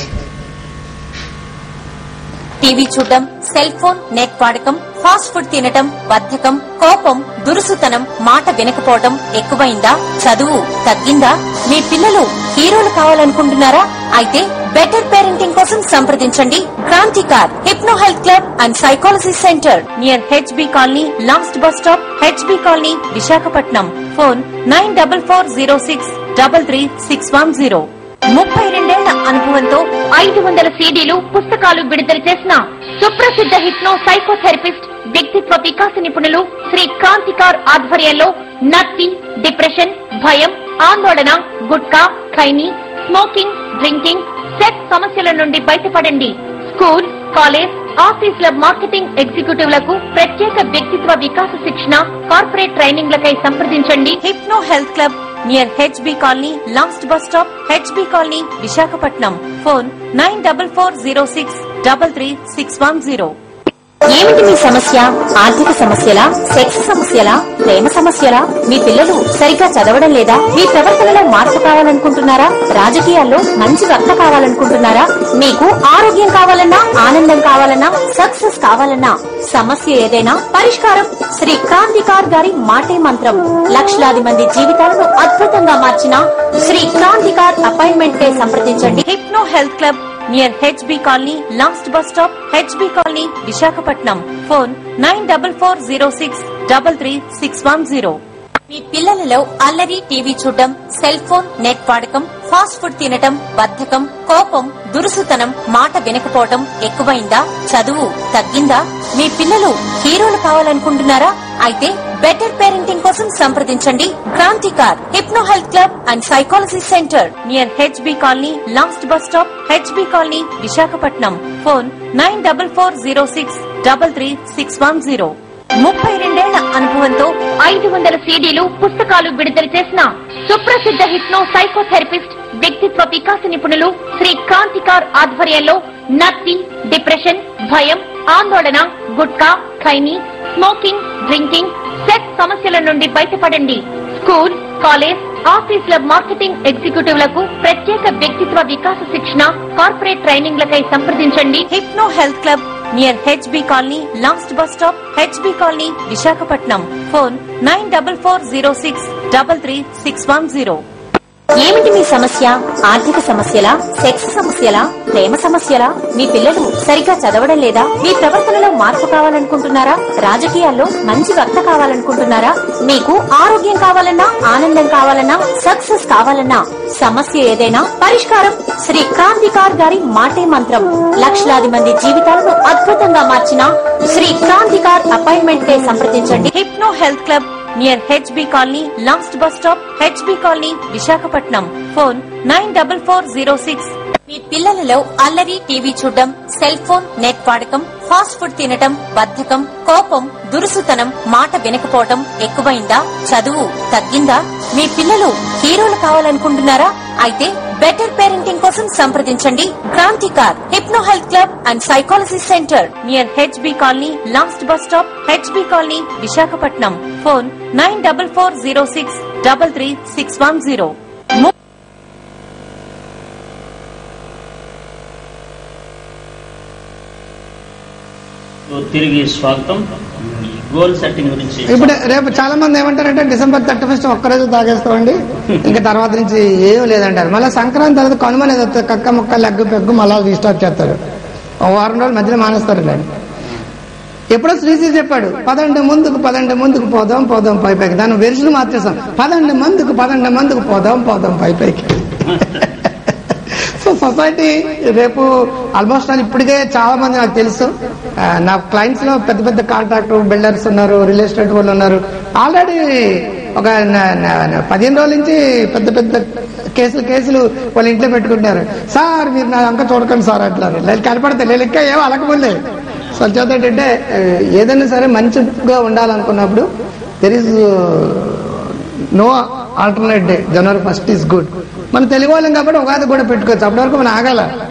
టీవీ చూడటం, సెల్ ఫోన్, నెట్ వాడకం, ఫాస్ట్ ఫుడ్ తినటం, బద్ధకం, కోపం, దురుసుతనం, మాట వినకపోవడం ఎక్కువైందా? చదువు తగ్గిందా? మీ పిల్లలు హీరోలు కావాలనుకుంటున్నారా? అయితే బెటర్ పేరెంటింగ్ కోసం సంప్రదించండి Kranthikar hypno health club and psychology centre near HB colony, last bus stop, HB colony, Visakhapatnam. Phone 9446333610. 32 అనుభవంతో 500 CDలు, పుస్తకాలు విడుదల చేసిన సుప్రసిద్ధ హిప్నో సైకోథెరపిస్ట్, వ్యక్తిత్వ వికాస నిపుణులు శ్రీ క్రాంతికార్ ఆధ్వర్యంలో నత్తి, డిప్రెషన్, భయం, ఆందోళన, gutka, khaini, smoking, drinking, sex సమస్యల నుండి బయటపడండి. స్కూల్, కాలేజ్, ఆఫీసుల మార్కెటింగ్ ఎగ్జిక్యూటివ్లకు ప్రత్యేక వ్యక్తిత్వ వికాస శిక్షణ, కార్పొరేట్ ట్రైనింగ్లకై సంప్రదించండి. Hypno health club near HB colony, last bus stop, HB colony, Visakhapatnam. Phone 9446333610. ఏమిటి మీ సమస్య? ఆర్థిక సమస్యలా? సెక్స్ సమస్యలా? ప్రేమ సమస్యలా? మీ పిల్లలు సరిగ్గా చదవడం లేదా? మీ ప్రవర్తనలో మార్పు కావాలనుకుంటున్నారా? రాజకీయాల్లో మంచి వక్త కావాలనుకుంటున్నారా? మీకు ఆరోగ్యం కావాలన్నా, ఆనందం కావాలన్నా, సక్సెస్ కావాలన్నా, సమస్య ఏదైనా పరిష్కారం శ్రీ క్రాంతికార్ గారి మాటే మంత్రం. లక్షలాది మంది జీవితాలను అద్భుతంగా మార్చిన శ్రీ క్రాంతికార్ అపాయింట్మెంట్ కే సంప్రదించండి. Hypno health club near HB colony, last bus stop, HB colony, Visakhapatnam. Phone 9446333610. మీ పిల్లలలో అల్లరి, టీవీ చూడటం, సెల్ ఫోన్, నెట్ వాడకం, ఫాస్ట్ ఫుడ్ తినటం, బద్ధకం, కోపం, దురుసుతనం, మాట వినకపోవడం ఎక్కువైందా? చదువు తగ్గిందా? మీ పిల్లలు హీరోలు కావాలనుకుంటున్నారా? అయితే బెటర్ పేరెంటింగ్ కోసం సంప్రదించండి Kranthikar hypno health club and psychology centre near HB colony, last bus stop, HB colony, Visakhapatnam. Phone 9446333610. 32 అనుభవంతో 500 CDలు, పుస్తకాలు విడుదల చేసిన సుప్రసిద్ధ హిప్నో సైకోథెరపిస్ట్, వ్యక్తిత్వ వికాస నిపుణులు శ్రీ క్రాంతికార్ ఆధ్వర్యంలో నత్తి, డిప్రెషన్, భయం, ఆందోళన, gutka, khaini, smoking, drinking, sex సమస్యల నుండి బయటపడండి. స్కూల్, కాలేజ్, ఆఫీసుల మార్కెటింగ్ ఎగ్జిక్యూటివ్లకు ప్రత్యేక వ్యక్తిత్వ వికాస శిక్షణ, కార్పొరేట్ ట్రైనింగ్లకై సంప్రదించండి. Hypno health club near HB colony, last bus stop, HB colony, Visakhapatnam. Phone 9446333610. ఏమిటి మీ సమస్య? ఆర్థిక సమస్యలా? సెక్స్ సమస్యలా? ప్రేమ సమస్యలా? మీ పిల్లలు సరిగ్గా చదవడం లేదా? మీ ప్రవర్తనలో మార్పు కావాలనుకుంటున్నారా? రాజకీయాల్లో మంచి వక్త కావాలనుకుంటున్నారా? మీకు ఆరోగ్యం కావాలన్నా, ఆనందం కావాలన్నా, సక్సెస్ కావాలన్నా, సమస్య ఏదైనా పరిష్కారం శ్రీ క్రాంతికార్ గారి మాటే మంత్రం. లక్షలాది మంది జీవితాలను అద్భుతంగా మార్చిన శ్రీ క్రాంతికార్ అపాయింట్మెంట్ కే సంప్రదించండి. Hypno health club near HB colony, last bus stop, HB colony, Visakhapatnam. Phone 9446. మీ పిల్లలలో అల్లరి, టీవీ చూడటం, సెల్ ఫోన్, నెట్ వాడకం, ఫాస్ట్ ఫుడ్ తినటం, బద్ధకం, కోపం, దురుసుతనం, మాట వినకపోవడం ఎక్కువైందా? చదువు తగ్గిందా? మీ పిల్లలు హీరోలు కావాలనుకుంటున్నారా? అయితే బెటర్ పేరెంటింగ్ కోసం సంప్రదించండి Kranthikar hypno health club and psychology centre near HB colony, last bus stop, HB colony, Visakhapatnam. Phone 9446333610. తిరిగి స్వాగతం. గోల్ సెట్టింగ్ గురించి ఇప్పుడు రేపు చాలా మంది ఏమంటారంటే December 31 ఒక్కరోజు తాగేస్తామండి, ఇంకా తర్వాత నుంచి ఏం లేదంటారు. మళ్ళీ సంక్రాంతి తర్వాత కనుమ లేదు, కక్క ముక్క లెగ్గు పెగ్గు మళ్ళీ రీస్టార్ట్ చేస్తారు. 1 వారం రోజులు మధ్యలో మానేస్తారు. ఎప్పుడో శ్రీశ్రీ చెప్పాడు, పదండి ముందుకు పోదాం పైపైకి. దాని వెర్షన్ మార్చేసాం, పదండి ముందుకు పోదాం పైపైకి. సో సొసైటీ రేపు ఆల్మోస్ట్ ఆల్ ఇప్పటికే చాలా మంది నాకు తెలుసు, నా క్లయింట్స్ లో పెద్ద పెద్ద కాంట్రాక్టర్ బిల్డర్స్ ఉన్నారు, రియల్ ఎస్టేట్ వాళ్ళు ఉన్నారు. ఆల్రెడీ ఒక 15 రోజుల నుంచి పెద్ద పెద్ద కేసులు వాళ్ళ ఇంట్లో పెట్టుకుంటున్నారు. సార్ మీరు నా అంక చూడకండి సార్ అంటారు. కనపడతాయి నేను ఇంకా ఏమో అలకముందే. సో ఏంటంటే ఏదైనా సరే మంచిగా ఉండాలనుకున్నప్పుడు there is no alternate day. January 1 is good. మనం తెలుగు వాళ్ళం కాబట్టి ఉగాది కూడా పెట్టుకోవచ్చు. అప్పటి వరకు మనం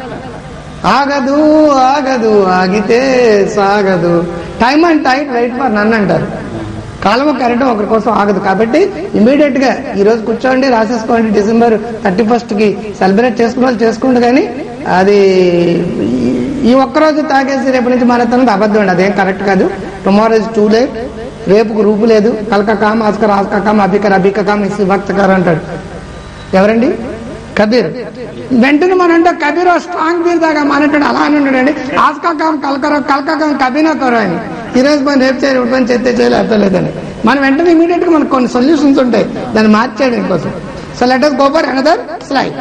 ఆగదు ఆగితే సాగదు. Time and tide wait for none అంటారు. కాలం కరెంట్ ఒకరి కోసం ఆగదు. కాబట్టి ఇమీడియట్ గా ఈ రోజు కూర్చోండి, రాసేసుకోండి. December 31 కి సెలబ్రేట్ చేసుకున్న వాళ్ళు చేసుకోండి. కానీ అది ఈ ఒక్కరోజు తాగేసి రేపు నుంచి మానేస్తానంటే అబద్ధం అండి, అదేం కరెక్ట్ కాదు. Tomorrow is too late. రేపుకు రూపు లేదు. కల్కకాం ఆస్కర్ ఆస్కాం అభికకాం ఇసి భక్తకారు అంటాడు. ఎవరండి? కబీర్. వెంటనే మనం అంటే కబీర్ స్ట్రాంగ్ బీర్ దాకా మానేటాడు. అలా అని ఉంటాడండి. ఆస్కాకాం కల్కకాం కబీనా కరో అని. ఈ రోజు మనం రేపు చేయాలి, ఇప్పుడు చెత్తే చేయాలి అర్థలేదండి. మనం వెంటనే ఇమీడియట్ గా మనకు కొన్ని సొల్యూషన్స్ ఉంటాయి దాన్ని మార్చేయడం కోసం. So let us go for another slide.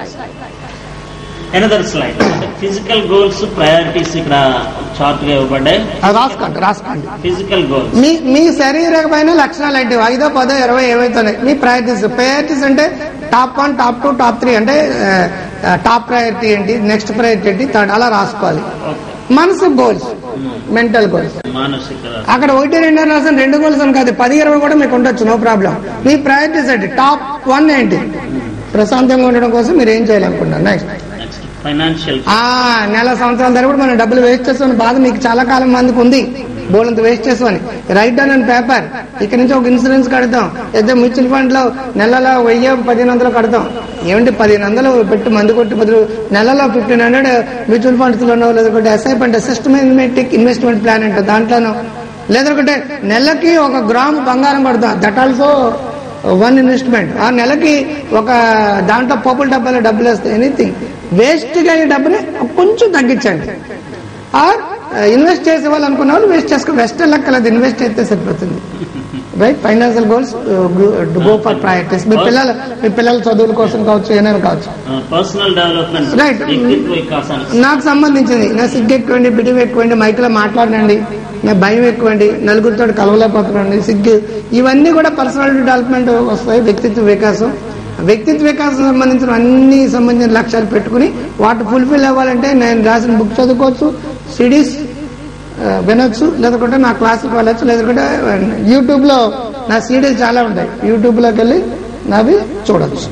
Physical goals priorities ఇక్కడ చార్ట్ గా ఇవ్వబడ్డాయి. రాసుకోండి. ఫిజికల్ గోల్స్ మీ శరీరమైన లక్షణాలు ఏంటి? 5, 10, 20 ఏవైతున్నాయి మీ ప్రయారిటీస్ అంటే టాప్ 1, టాప్ 2, టాప్ 3 అంటే టాప్ ప్రయారిటీ ఏంటి, నెక్స్ట్ ప్రయారిటీ ఏంటి, థర్డ్ అలా రాసుకోవాలి. మనసు గోల్స్, మెంటల్ గోల్స్. అక్కడ 1, 2 రాసిన 2 గోల్స్ అని కాదు, 10, 20 కూడా మీకు ఉండొచ్చు, నో ప్రాబ్లం. మీ ప్రయారిటీస్ ఏంటి? టాప్ 1 ఏంటి? ప్రశాంతంగా ఉండడం కోసం మీరు ఏం చేయాలనుకుంటున్నారు? Next financial. నెల సంవత్సరాల ధర కూడా మనం డబ్బులు వేస్ట్ చేస్తామని బాధ మీకు చాలా కాలం మందికి ఉంది. బోలంత వేస్ట్ చేస్తామని రైట్ డౌన్ అండ్ పేపర్. ఇక్కడ నుంచి ఒక ఇన్సూరెన్స్ కడతాం, లేదా మ్యూచువల్ ఫండ్ లో నెలలో 1000-1500 కడతాం. ఏమంటే 1500 పెట్టి మందు కొట్టి బదులు నెలలో 1500 మ్యూచువల్ ఫండ్స్ లోనో, లేదంటే ఎస్ఐపి అంటే సిస్టమేటిక్ ఇన్వెస్ట్మెంట్ ప్లాన్ అంటే దాంట్లోనో, లేదంటే నెలకి 1 గ్రాము బంగారం కడతాం. That also 1 investment. ఆ నెలకి ఒక దాంట్లో పోపుల డబ్బులు వేస్తాయి. ఎనీథింగ్ వేస్ట్ గా ఈ డబ్బుని కొంచెం తగ్గించండి. ఆర్ ఇన్వెస్ట్ చేసే వాళ్ళు అనుకున్న వాళ్ళు వేస్ట్ చేసుకో, వెస్ట్ లెక్కలేదు, ఇన్వెస్ట్ అయితే సరిపోతుంది. Right. Financial goals go for priorities. మీ పిల్లల చదువుల కోసం కావచ్చు, ఏమైనా కావచ్చు. Personal development. రైట్. నాకు సంబంధించింది నా సిగ్గు ఎక్కువండి, బిడివి ఎక్కువండి, మైక్లో మాట్లాడండి, నా భయం ఎక్కువండి, నలుగురితో కలవలేకపోతున్నాండి, సిగ్గు, ఇవన్నీ కూడా పర్సనల్ డెవలప్మెంట్ వస్తాయి. వ్యక్తిత్వ వికాసం సంబంధించిన అన్ని సంబంధించిన లక్ష్యాలు పెట్టుకుని వాటి ఫుల్ఫిల్ అవ్వాలంటే నేను రాసిన బుక్ చదువుకోవచ్చు, సిడీస్ వినొచ్చు, లేదంటే నా క్లాసులకు వెళ్ళొచ్చు, లేదంటే యూట్యూబ్ లో నా సీడీలు చాలా ఉంటాయి, యూట్యూబ్ లోకి వెళ్ళి నావి చూడొచ్చు.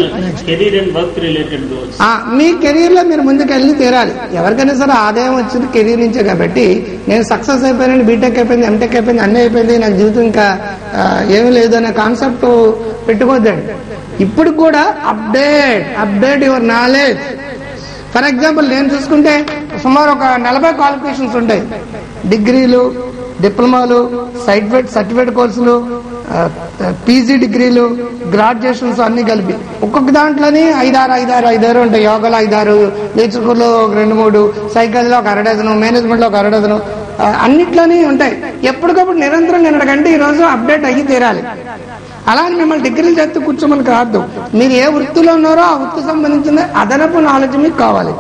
మీ కెరీర్ లో మీరు ముందుకు వెళ్ళి తీరాలి. ఎవరికైనా సరే ఆదాయం వచ్చింది కెరీర్ నుంచే. కాబట్టి నేను సక్సెస్ అయిపోయాను, బీటెక్ అయిపోయింది, ఎంటెక్ అయిపోయింది, అన్నీ అయిపోయింది, నాకు జీవితం ఇంకా ఏమీ లేదు అనే కాన్సెప్ట్ పెట్టుకోవద్దండి. ఇప్పుడు కూడా update your knowledge. For example నేను చూసుకుంటే సుమారు ఒక 40 క్వాలిఫికేషన్స్ ఉంటాయి. డిగ్రీలు, డిప్లొమాలు, సర్టిఫికేట్ కోర్సులు, పీజీ డిగ్రీలు, గ్రాడ్యుయేషన్స్ అన్ని కలిపి ఒక్కొక్క దాంట్లోని 5-6 ఉంటాయి. యోగాలో 5-6, నేర్చుకులో 2-3, సైకాలజీలో ఒక 1/2 డజను, మేనేజ్మెంట్ లో ఒక 1/2 డజను, అన్నిట్లోనే ఉంటాయి. ఎప్పటికప్పుడు నిరంతరం నిన్నటికంటే ఈ రోజు అప్డేట్ అయ్యి తీరాలి. అలా అని మిమ్మల్ని డిగ్రీలు చేస్తూ కూర్చోమని కాదు. మీరు ఏ వృత్తిలో ఉన్నారో ఆ వృత్తి సంబంధించిన అదనపు నాలెడ్జ్ మీకు కావాలి.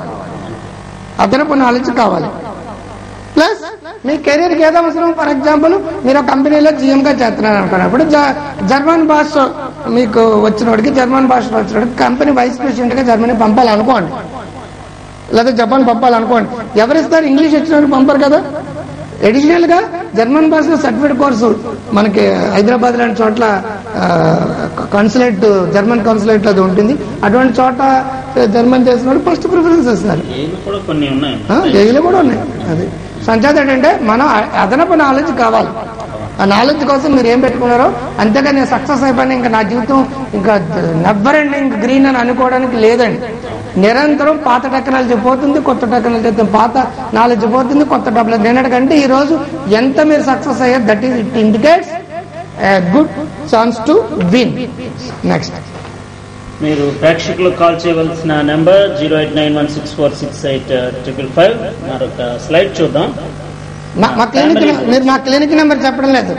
ప్లస్ మీ కెరీర్కి ఏదో అవసరం. ఫర్ ఎగ్జాంపుల్ మీరు ఒక కంపెనీలో జీఎం గా చేస్తున్నారు అనుకున్నప్పుడు జర్మన్ భాష మీకు వచ్చినోడికి, కంపెనీ వైస్ ప్రెసిడెంట్ గా జర్మనీ పంపాలనుకోండి, లేదా జపాన్ పంపాలనుకోండి. ఎవరిస్తారు? ఇంగ్లీష్ వచ్చినోడికి పంపరు కదా. అడిషనల్ గా జర్మన్ భాషలో సర్టిఫికేట్ కోర్సు మనకి హైదరాబాద్ లాంటి చోట్ల కాన్సులేట్, జర్మన్ కాన్సులేట్ అది ఉంటుంది. అటువంటి చోట జర్మన్ చేసిన వాళ్ళు ఫస్ట్ ప్రిఫరెన్స్ ఇస్తారు. ఏలు కూడా ఉన్నాయి. అది సంచేత ఏంటంటే మనం అదనపు నాలెడ్జ్ కావాలి. ఆ నాలెడ్జ్ కోసం మీరు ఏం పెట్టుకున్నారో అంతేగా నేను సక్సెస్ అయిపోయినా ఇంకా నా జీవితం ఇంకా నెవర్ ఎండింగ్ గ్రీన్ అని అనుకోవడానికి లేదండి. నిరంతరం పాత టెక్నాలజీ పోతుంది, కొత్త టెక్నాలజీ, పాత నాలెడ్జ్ పోతుంది, కొత్త టెక్నాలజీ. నిన్నటికంటే ఈ రోజు ఎంత మీరు సక్సెస్ అయ్యారు, that is it indicates good chance to win. Next మీరు ప్రేక్షకులకు కాల్ చేయవలసిన నెంబర్ 08916468555. మరొక స్లైడ్ చూద్దాం. మా క్లినిక్ మీరు మా క్లినిక్ నెంబర్ చెప్పడం లేదు.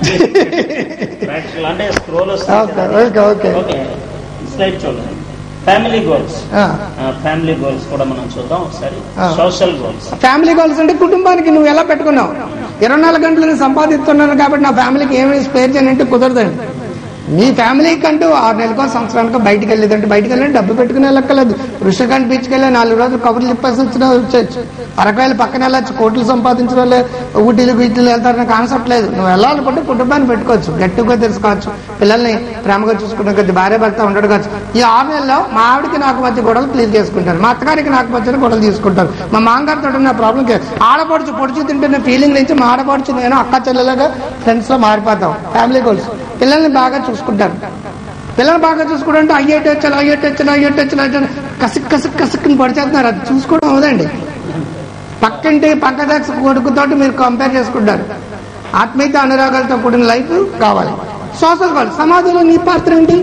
అంటే స్క్రోల్ ఓకే. స్లైడ్ చూడండి. ఫ్యామిలీ గోల్స్ కూడా మనం చూద్దాం ఒకసారి. Social goals. ఫ్యామిలీ గోల్స్ అంటే కుటుంబానికి నువ్వు ఎలా పెట్టుకున్నావు. 24 గంటలు నేను సంపాదిస్తున్నాను కాబట్టి నా ఫ్యామిలీకి ఏమి స్పేర్ చేయనంటే కుదరదండి. మీ ఫ్యామిలీకి అంటూ 6 నెలలకో సంవత్సరానికో బయటకు వెళ్ళేదంటే బయటకు వెళ్ళి డబ్బు పెట్టుకునే లెక్కలేదు. ఋషికాంత్ బీచ్కి వెళ్ళి 4 రోజులు కబుర్లు చెప్పేసి వచ్చినా వచ్చేయచ్చు. అరకాయలు పక్కన వెళ్ళచ్చు. కోట్లు సంపాదించిన వాళ్ళే ఊటీలు వీటిలు వెళ్తారనే కాన్సెప్ట్ లేదు. నువ్వు వెళ్ళాలనుకుంటే కుటుంబాన్ని పెట్టుకోవచ్చు, గట్టిగా తెలుసుకోవచ్చు, పిల్లల్ని ప్రేమగా చూసుకుంటాం కదా, భార్య భర్త ఉండడు కావచ్చు. ఈ 6 నెలల్లో మా ఆవిడికి నాకు మధ్య గొడవలు క్లియర్ చేసుకుంటారు, మా అత్తగారికి నాకు మధ్య గొడవలు తీసుకుంటారు, మా మామగారితో ఉన్న ప్రాబ్లం పొడుచు తింటున్న ఫీలింగ్ నుంచి మా ఆడపడుచు నేను అక్క చెల్లెలుగా ఫ్రెండ్స్ లో మారిపోతాం. Family goals. పిల్లల్ని బాగా చూసుకుంటారు. పిల్లల్ని బాగా చూసుకుంటే అయ్యేటి వచ్చాను కసిక్ని పడిచేస్తున్నారు. అది చూసుకోవడం అవదండి. పక్కింటి పక్కదాక్స్ కొడుకుతోటి మీరు కంపేర్ చేసుకుంటారు. ఆత్మీయత అనురాగాలతో కూడిన లైఫ్ కావాలి. Social goal. సమాజంలో నీ పాత్ర ఏంటి?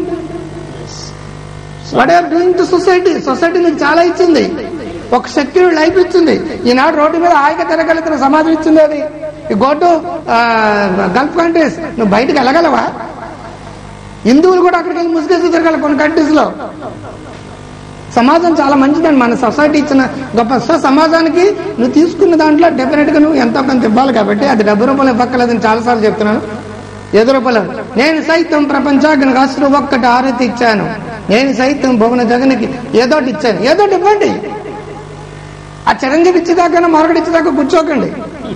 What are doing to society. Society నీకు చాలా ఇచ్చింది, ఒక సెక్యూర్ లైఫ్ ఇచ్చింది. ఈనాడు రోడ్డు మీద హాయిగా తిరగలుగుతున్న సమాజం ఇచ్చింది. అది గో టు గల్ఫ్ కంట్రీస్, నువ్వు బయటకు వెళ్ళగలవా? హిందువులు కూడా అక్కడికి వెళ్ళి ముసుగేసి తిరగల కొన్ని కంట్రీస్ లో. సమాజం చాలా మంచిదండి. మన సొసైటీ ఇచ్చిన గొప్ప. సో సమాజానికి నువ్వు తీసుకున్న దాంట్లో డెఫినెట్ గా నువ్వు ఎంతో కొంత ఇవ్వాలి. కాబట్టి అది డబ్బు రూపాయలు ఇవ్వక్కర్లేదని చాలాసార్లు చెప్తున్నాను. 5 రూపాయలు. నేను సైతం ప్రపంచానికి అసలు ఒక్కటి ఆరతి ఇచ్చాను, నేను సైతం భువన జగన్కి ఏదోటి ఇచ్చాను. ఏదోటి ఇవ్వండి. ఆ చిరంజీవి ఇచ్చేదాకా మరొకటి ఇచ్చేదాకా కూర్చోకండి.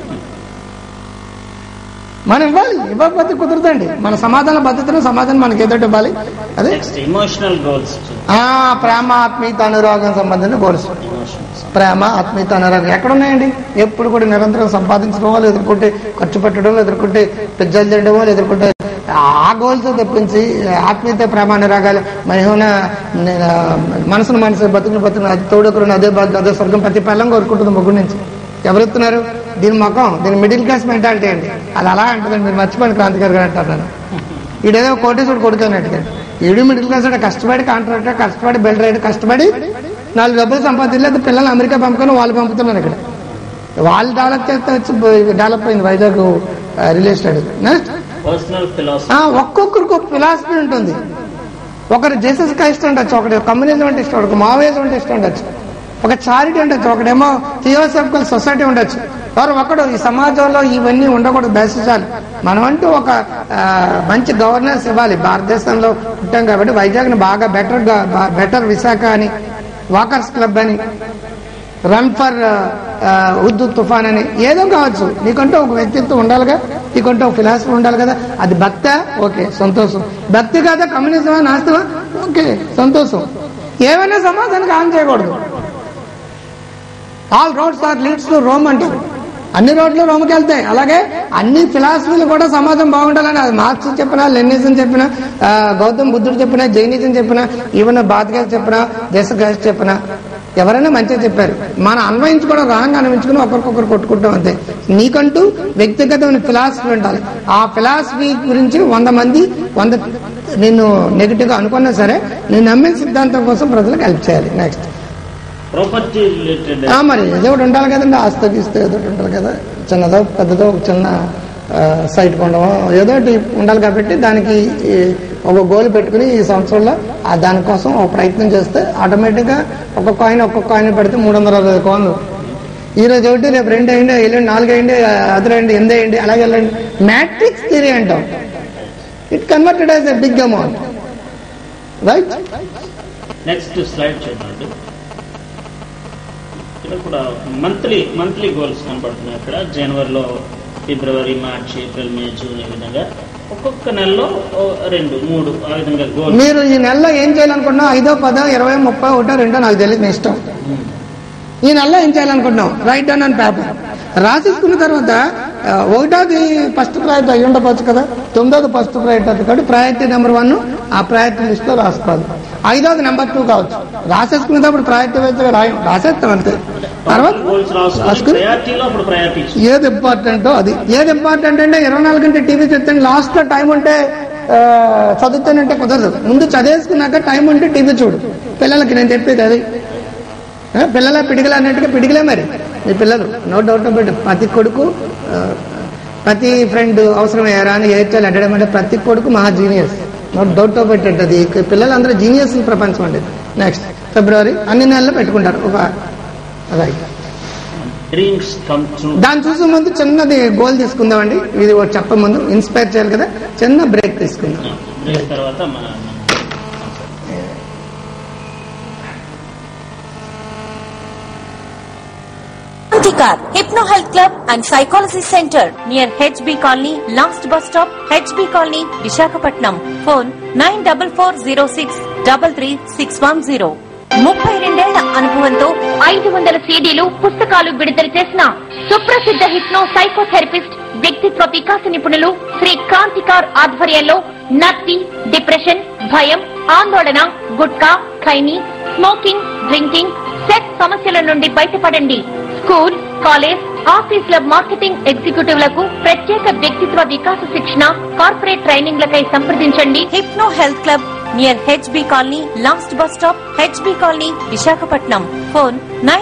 మనం ఇవ్వాలి. ఇవ్వకపోతే కుదరదండి. మన సమాధాన భద్రతను సమాధానం మనకి ఏదోటి ఇవ్వాలి. అదే ఎమోషనల్ గోల్స్. ప్రేమ ఆత్మీయత అనురాగం సంబంధించిన గోల్స్. ప్రేమ ఆత్మీయత అనురాగం ఎక్కడున్నాయండి? ఎప్పుడు కూడా నిరంతరం సంపాదించడం వాళ్ళు ఎదుర్కొంటే, ఖర్చు పెట్టడం ఎదుర్కొంటే, పిజ్జాలు తినడం వాళ్ళు ఎదుర్కొంటే, ఆ గోల్స్ తెప్పించి ఆత్మీయత ప్రేమ అనురాగాలు మహిళ మనసును బతుకును అది తోడుకుని అదే బాధ అదే స్వర్గం ప్రతి పిల్లం కోరుకుంటుంది ముగ్గురు నుంచి. ఎవరెత్తున్నారు? దీని ముఖం, దీని మిడిల్ క్లాస్ మెంటాలిటీ అండి. అది అలా అంటుందండి. మీరు మర్చిపోయిన క్రాంతికారి గారు అంటారు నన్ను. ఈడేదో కోటేశ్వరుడు కొడుకున్నట్టుగా. ఈడు మిడిల్ క్లాస్ అంటే కష్టపడి కాంట్రాక్టర్, కష్టపడి బెల్ట్ రైడ్, కష్టపడి 4 డబ్బులు సంపాదించలేదు. పిల్లలు అమెరికా పంపుకొని వాళ్ళు పంపుతున్నారు. ఇక్కడ వాళ్ళు డెవలప్ చేస్తే వచ్చి డెవలప్ అయింది వైజాగ్ రియల్ ఎస్టేట్. ఒక్కొక్కరికి ఒక ఫిలాసఫీ ఉంటుంది. ఒకరు జీసస్ క్రైస్ట్ ఉండొచ్చు, ఒకటి కమ్యూనిజం అంటే ఇష్టం, ఒకటి మావోయిజం అంటే ఇష్టం ఉండొచ్చు, ఒక చారిటీ ఉండొచ్చు, ఒకడేమో థియోసాఫికల్ సొసైటీ ఉండొచ్చు. ఒకడు ఈ సమాజంలో ఇవన్నీ ఉండకూడదు. బేసిసాలు మనం అంటూ ఒక మంచి గవర్నెన్స్ ఇవ్వాలి. భారతదేశంలో పుట్టాం కాబట్టి వైజాగ్ని బాగా బెటర్ విశాఖ అని, వాకర్స్ క్లబ్ అని, రన్ ఫర్ ఉర్దూ తుఫాన్ అని ఏదో కావచ్చు. నీకంటూ ఒక వ్యక్తిత్వం ఉండాలిగా, నీకంటూ ఒక ఫిలాసఫీ ఉండాలి కదా. అది భక్త, ఓకే సంతోషం. భక్తి కాదా, కమ్యూనిజమా, నాస్తిమా, ఓకే సంతోషం. ఏమైనా సమాజానికి హాని చేయకూడదు. All roads are leads to Rome అంటారు. అన్ని రోడ్లు రోమ్కి వెళ్తాయి. అలాగే అన్ని ఫిలాసఫీలు కూడా సమాజం బాగుండాలని, అది మార్క్స్ చెప్పినా, లెనినిజం చెప్పినా, గౌతమ్ బుద్ధుడు చెప్పినా, జైనిజం చెప్పినా, ఈవెన్ భారతదేశం చెప్పినా, దేశ చెప్పినా ఎవరైనా మంచిగా చెప్పారు. మనం అన్వయించుకోవడం, రాంగ్ అన్వయించుకుని ఒకరికొకరు కొట్టుకుంటాం అంతే. నీకంటూ వ్యక్తిగతమైన ఫిలాసఫీ ఉండాలి. ఆ ఫిలాసఫీ గురించి 100 మంది నేను నెగిటివ్ గా అనుకున్నా సరే నేను నమ్మిన సిద్ధాంతం కోసం ప్రజలకు హెల్ప్ చేయాలి. నెక్స్ట్ ప్రాపర్టీ రిలేటెడ్ మరి ఏదో ఒకటి ఉండాలి కదండి. ఆస్తి గీస్తే ఏదో ఒకటి ఉండాలి కదా. చిన్నదో పెద్దదో ఒక చిన్న సైట్ కొనడమో ఏదో ఒకటి ఉండాలి. కాబట్టి దానికి ఒక గోల్ పెట్టుకుని ఈ సంవత్సరంలో దానికోసం ఒక ప్రయత్నం చేస్తే ఆటోమేటిక్ గా ఒక్కొక్క కాయిన్ పెడితే 360 కాయిన్లు. ఈ రోజు ఒకటి, రేపు 2 అయ్యండి, ఎల్లుండి 4 అయ్యండి, అదరండి 8 అయ్యండి, అలాగే వెళ్ళండి. మ్యాట్రిక్స్ థియరీ అంటాం. It converted as a big amount, right? Next slide చూడండి. ఇక్కడ కూడా మంత్లీ గోల్స్ కనబడుతున్నాయి. ఇక్కడ జనవరిలో, ఫిబ్రవరి, మార్చి, ఏప్రిల్, మే, జూన్ ఈ విధంగా ఒక్కొక్క నెలలో 2, 3 ఆ విధంగా గోల్. మీరు ఈ నెలలో ఏం చేయాలనుకున్నా 5, 10, 20, 30, 1, 2 నాకు తెలియదు, మీ ఇష్టం. ఈ నెలలో ఏం చేయాలనుకుంటున్నాం రైట్ డౌన్ ఆన్ పేపర్ రాసేసుకున్న తర్వాత 1వ ఫస్ట్ ప్రయారిటీ అయ్యి ఉండవచ్చు కదా, 9వ ఫస్ట్ ప్రయారిటీ కాబట్టి ప్రయారిటీ నెంబర్ 1 ఆ ప్రయారిటీ లిస్ట్ లో రాసుకోవాలి. 5వది నెంబర్ 2 కావచ్చు. రాసేసుకునేటప్పుడు ప్రయారిటీ వైజ్ రాసేస్తాం అంతే. తర్వాత ఏది ఇంపార్టెంటో అది. ఏది ఇంపార్టెంట్ అంటే 24 గంటలు టీవీ చూస్తాను, లాస్ట్ లో టైం ఉంటే చదువుతానంటే కుదరదు. ముందు చదివేసుకున్నాక టైం ఉంటే టీవీ చూడు. పిల్లలకి నేను చెప్పేది అది. పిల్లల పిడిగలు అన్నట్టుగా పిడిగలే మరి మీ పిల్లలు నో డౌట్ అబౌట్ ప్రతి కొడుకు ప్రతి ఫ్రెండ్ అవసరమయ్యారా అని ఎయిర్టెల్ అడ్డడం అంటే ప్రతి కొడుకు మహా genius, no doubt about it. అది పిల్లలందరూ జీనియస్ ప్రపంచం అండి. నెక్స్ట్ ఫిబ్రవరి అన్ని నెలల్లో పెట్టుకుంటారు ఒక రైట్. దాన్ని చూసే ముందు చిన్నది గోల్ తీసుకుందామండి. ఇది చెప్పే ముందు ఇన్స్పైర్ చేయాలి కదా, చిన్న బ్రేక్ తీసుకుందాం. Antikar Hypno Health Club and Psychology Center near HB Colony, last bus stop, HB Colony, Visakhapatnam. Phone 9446333610. 32 అనుభవంతో 500 సీడీలు పుస్తకాలు విడుదల చేసిన సుప్రసిద్ధ హిప్నో సైకోథెరపిస్ట్, వ్యక్తిత్వ వికాస నిపుణులు శ్రీ క్రాంతికార్ ఆధ్వర్యంలో నత్తి, డిప్రెషన్, భయం, ఆందోళన, gutka, khaini, smoking, drinking, sex సమస్యల నుండి బయటపడండి. స్కూల్, కాలేజ్, ఆఫీసుల మార్కెటింగ్ ఎగ్జిక్యూటివ్లకు ప్రత్యేక వ్యక్తిత్వ వికాస శిక్షణ, కార్పొరేట్ ట్రైనింగ్లకై సంప్రదించండి. Hypno health club near HB Colony, last bus stop, HB Colony, Visakhapatnam. Phone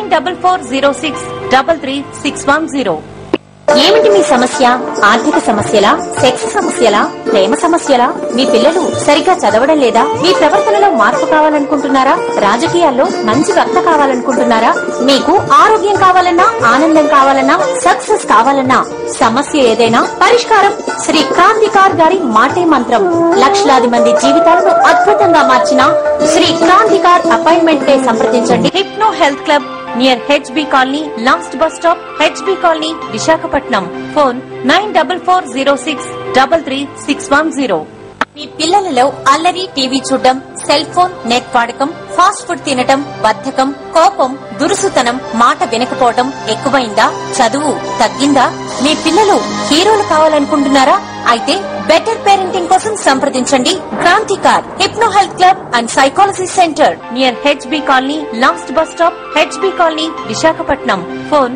9446333610. ఏమిటి మీ సమస్య? ఆర్థిక సమస్యలా, సెక్స్ సమస్యలా, ప్రేమ సమస్యలా? మీ పిల్లలు సరిగ్గా చదవడం లేదా? మీ ప్రవర్తనలో మార్పు కావాలనుకుంటున్నారా? రాజకీయాల్లో మంచి వక్త కావాలనుకుంటున్నారా? మీకు ఆరోగ్యం కావాలన్నా, ఆనందం కావాలన్నా, సక్సెస్ కావాలన్నా, సమస్య ఏదైనా పరిష్కారం శ్రీ క్రాంతికార్ గారి మాటే మంత్రం. లక్షలాది మంది జీవితాలను అద్భుతంగా మార్చిన శ్రీ క్రాంతికార్ అపాయింట్మెంట్ కే సంప్రదించండి. Hypno health club near HB Colony, last bus stop, HB Colony, Visakhapatnam. Phone 9446333610. మీ పిల్లలలో అల్లరి, టీవీ చూడడం, సెల్ ఫోన్, నెట్ వాడకం, ఫాస్ట్ ఫుడ్ తినటం, బద్ధకం, కోపం, దురుసుతనం, మాట వినకపోవడం ఎక్కువైందా? చదువు తగ్గిందా? మీ పిల్లలు హీరోలు కావాలనుకుంటున్నారా? అయితే బెటర్ పేరెంటింగ్ కోసం సంప్రదించండి. Kranthikar hypno health club and psychology centre near HB Colony, last bus stop, HB Colony, Visakhapatnam. Phone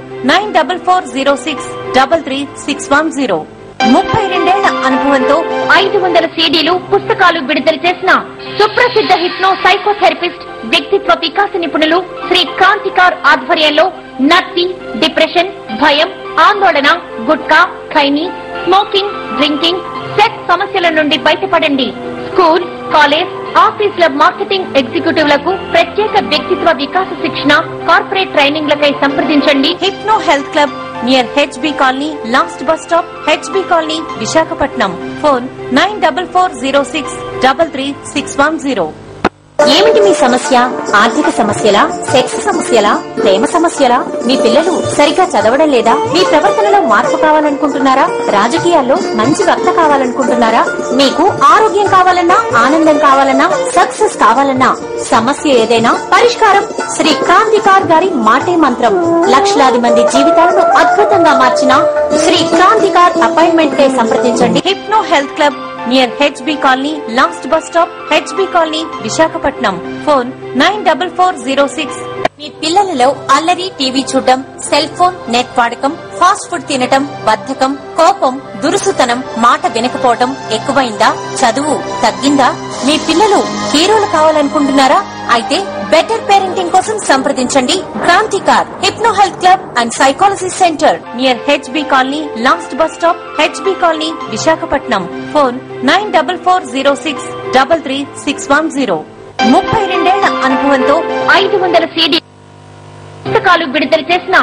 9406333610. 32 అనుభవంతో 500 సీడీలు పుస్తకాలు విడుదల చేసిన సుప్రసిద్ధ హిప్నో సైకోథెరపిస్ట్, వ్యక్తిత్వ వికాస నిపుణులు శ్రీ క్రాంతికార్ ఆధ్వర్యంలో నత్తి, డిప్రెషన్, భయం, ఆందోళన, gutka, khaini, smoking, drinking, sex సమస్యల నుండి బయటపడండి. స్కూల్, కాలేజ్, ఆఫీసుల మార్కెటింగ్ ఎగ్జిక్యూటివ్లకు ప్రత్యేక వ్యక్తిత్వ వికాస శిక్షణ, కార్పొరేట్ ట్రైనింగ్లకై సంప్రదించండి. Hypno health club near HB Colony, last bus stop, HB Colony, Visakhapatnam. Phone 9406333610. ఏమిటి మీ సమస్య? ఆర్థిక సమస్యలా, సెక్స్ సమస్యలా, ప్రేమ సమస్యలా? మీ పిల్లలు సరిగ్గా చదవడం లేదా? మీ ప్రవర్తనలో మార్పు కావాలనుకుంటున్నారా? రాజకీయాల్లో మంచి వక్త కావాలనుకుంటున్నారా? మీకు ఆరోగ్యం కావాలన్నా, ఆనందం కావాలన్నా, సక్సెస్ కావాలన్నా, సమస్య ఏదైనా పరిష్కారం శ్రీ క్రాంతికార్ గారి మాటే మంత్రం. లక్షలాది మంది జీవితాలను అద్భుతంగా మార్చిన శ్రీ క్రాంతికార్ అపాయింట్మెంట్ కే సంప్రదించండి. Hypno health club near HB Colony, last bus stop, HB Colony, Visakhapatnam. Phone 9446. మీ పిల్లలలో అల్లరి, టీవీ చూడడం, సెల్ ఫోన్, నెట్ వాడకం, ఫాస్ట్ ఫుడ్ తినటం, బద్ధకం, కోపం, దురుసుతనం, మాట వినకపోవడం ఎక్కువైందా? చదువు తగ్గిందా? మీ పిల్లలు హీరోలు కావాలనుకుంటున్నారా? అయితే బెటర్ పేరెంటింగ్ కోసం సంప్రదించండి. Kranthikar hypno health club and psychology centre near HB Colony, last bus stop, HB Colony, Visakhapatnam. Phone 9406333610. 32 అనుభవంతో 500 సీడీ పుస్తకాలు విడుదల చేసిన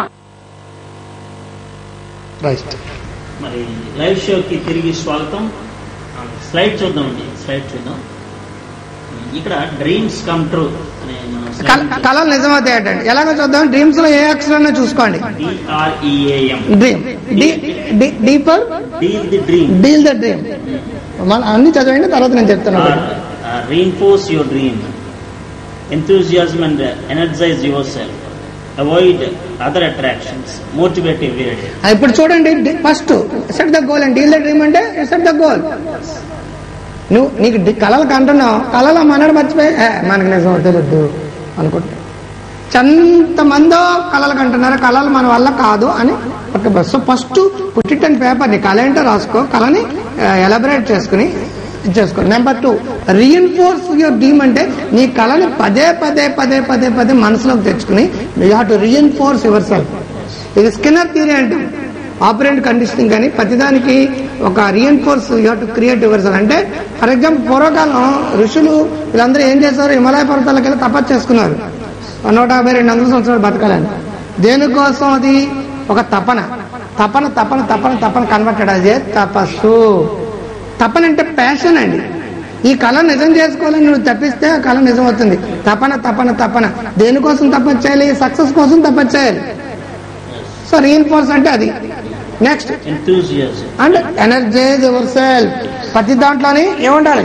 మరి లైవ్ షోకి తిరిగి స్వాగతం. స్లైడ్ చూద్దామండి, స్లైడ్ చూద్దాం. ఇక్కడ డ్రీమ్స్ కమ్ ట్రూ అనే కళలు నిజమవుతాయండి. ఎలాగో చూద్దాం. డ్రీమ్స్ లో ఏ అక్షరం చూసుకోండి. Dream, deeper, deal the dream. అన్ని చదవండి, తర్వాత నేను చెప్తాను. reinforce your dream, enthusiasm and energize yourself, avoid other attractions, motivate every day. ఇప్పుడు చూడండి, first set the goal and deal the dream అంటే సెట్ ద గోల్. నువ్వు నీకు కళలు కంటున్నావు, కళలో మనడు మర్చిపోయి మనకి నిజం తెలియద్దు అనుకుంటా. ఎంతమందో కళలు కంటున్నారు, కళలు మన వల్ల కాదు అని. So first put it and paper, నీ కళ ఏంటో రాసుకో, కళని ఎలాబరేట్ చేసుకో. నెంబర్ 2, రీఎన్ఫోర్స్ యువర్ డ్రీమ్ అంటే నీ కళని పదే పదే పదే పదే పదే మనసులోకి తెచ్చుకుని you have to reinforce yourself. ఇది స్కిన్నర్ థియరీ అంటాం. ఆపరెంట్ కండిషనింగ్ అని ప్రతిదానికి ఒక reinforce you have to create yourself. అంటే ఫర్ ఎగ్జాంపుల్ పూర్వకాలం ఋషులు వీళ్ళందరూ ఏం చేశారు, హిమాలయ పర్వతాలకు వెళ్ళి తపస్సు చేసుకున్నారు 150-200 సంవత్సరాలు బతకాలని. దేనికోసం? అది ఒక తపన తపన తపన తపన తపన కన్వర్టెడ్. అదే తపస్సు. తపన అంటే ప్యాషన్ అండి. ఈ కళ నిజం చేసుకోవాలని నువ్వు తప్పిస్తే ఆ కళ నిజం అవుతుంది. తపన తపన తపన. దేనికోసం తపస్సు చేయాలి? సక్సెస్ కోసం తపస్సు చేయాలి. సో రీఇన్ఫోర్స్ అంటే అది. Next and energize yourself. ప్రతి దాంట్లోని ఏముండాలి?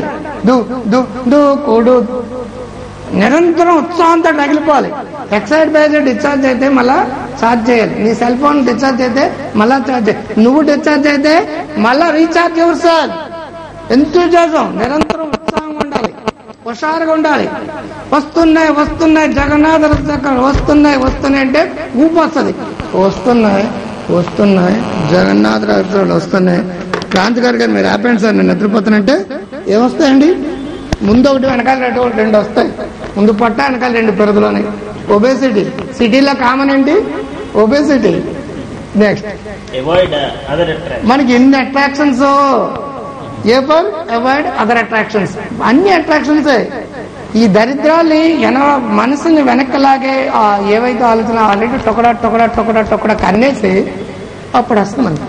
నిరంతరం ఉత్సాహంతో తగిలిపోవాలి. ఎక్సైట్ బ్యాటరీ డిశ్చార్జ్ అయితే మళ్ళా ఛార్జ్ చేయాలి. నీ సెల్ ఫోన్ డిశ్చార్జ్ అయితే మళ్ళా ఛార్జ్ చేయాలి. నువ్వు డిశ్చార్జ్ అయితే మళ్ళా రీఛార్జ్ యువర్ సెల్ఫ్. ఎంతూజియాజం, నిరంతరం ఉత్సాహంగా ఉండాలి, హుషారుగా ఉండాలి. వస్తున్నాయి వస్తున్నాయి జగన్నాథ రథచక్రాలు వస్తున్నాయి వస్తున్నాయి అంటే ఊపు వస్తుంది. వస్తున్నాయి వస్తున్నాయి జగన్నాథ రథచక్రాలు వస్తున్నాయి. క్రాంతికారి గారు మీరు ఆపండి సార్, నేను నిద్రపోతానంటే ఏమొస్తాయండి? ముందు ఒకటి వెనకాల రెండు వస్తాయి. ముందు పొట్ట వెనకాల 2 పెరుగులోనే. ఒబేసిటీ సిటీలో కామన్ ఏంటి? ఒబేసిటీ. నెక్స్ట్ మనకి ఎన్ని అట్రాక్షన్స్. Avoid other attractions. అన్ని అట్రాక్షన్సే. ఈ దరిద్రాన్ని మనసుని వెనక్కలాగే ఏవైతే ఆలోచన ఆల్రెడీ టొకడా టొకడా టొకడా టొకడా కన్నేసి అప్పుడు వస్తుంది మనకి.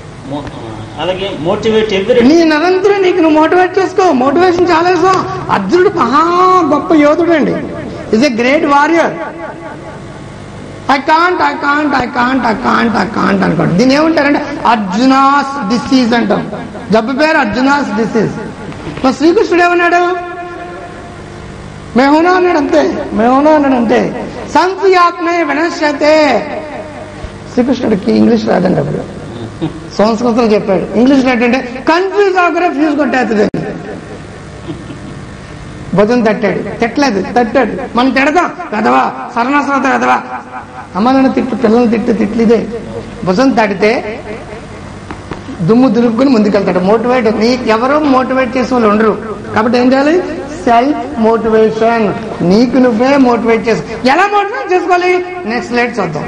నీ నిరంతరం నీకు నువ్వు మోటివేట్ చేసుకో. మోటివేషన్ చాలా ఇష్టం. అర్జునుడు మహా గొప్ప యోధుడు అండి. Is a great warrior. I can't అనుకోండి. దీన్ని ఏమంటారంటే అర్జునాస్ డిసీజ్ అంటాం. జబ్బు పేరు అర్జునాస్ డిసీజ్. మరి శ్రీకృష్ణుడు ఏమన్నాడు? మేహునా అన్నాడు అంతే. మేహునా అన్నాడు అంతే. సంశయాత్మే వినశ్యతే. శ్రీకృష్ణుడికి ఇంగ్లీష్ రాదండి. అప్పుడు సంస్కృతంలో చెప్పాడు. ఇంగ్లీష్లో ఏంటంటే కన్ఫ్యూజ్ అవగానే ఫ్యూజ్ కొట్టేస్తుంది. భుజం తట్టాడు. తిట్టలేదు, తట్టాడు. మనం తిడదాం కదవా, సర్వస్వత కదవా, అమ్మాయిని తిట్టు, పిల్లల్ని తిట్లిదే. భుజం తడితే దుమ్ము దులుపుకుని ముందుకెళ్తాడు. మోటివేట్. నీకు ఎవరో మోటివేట్ చేసే వాళ్ళు ఉండరు. కాబట్టి ఏం చేయాలి? Self motivation. నీకు నువ్వే మోటివేట్ చేసుకో. ఎలా మోటివేట్ చేసుకోవాలి? నెక్స్ట్ స్లైడ్ చూద్దాం.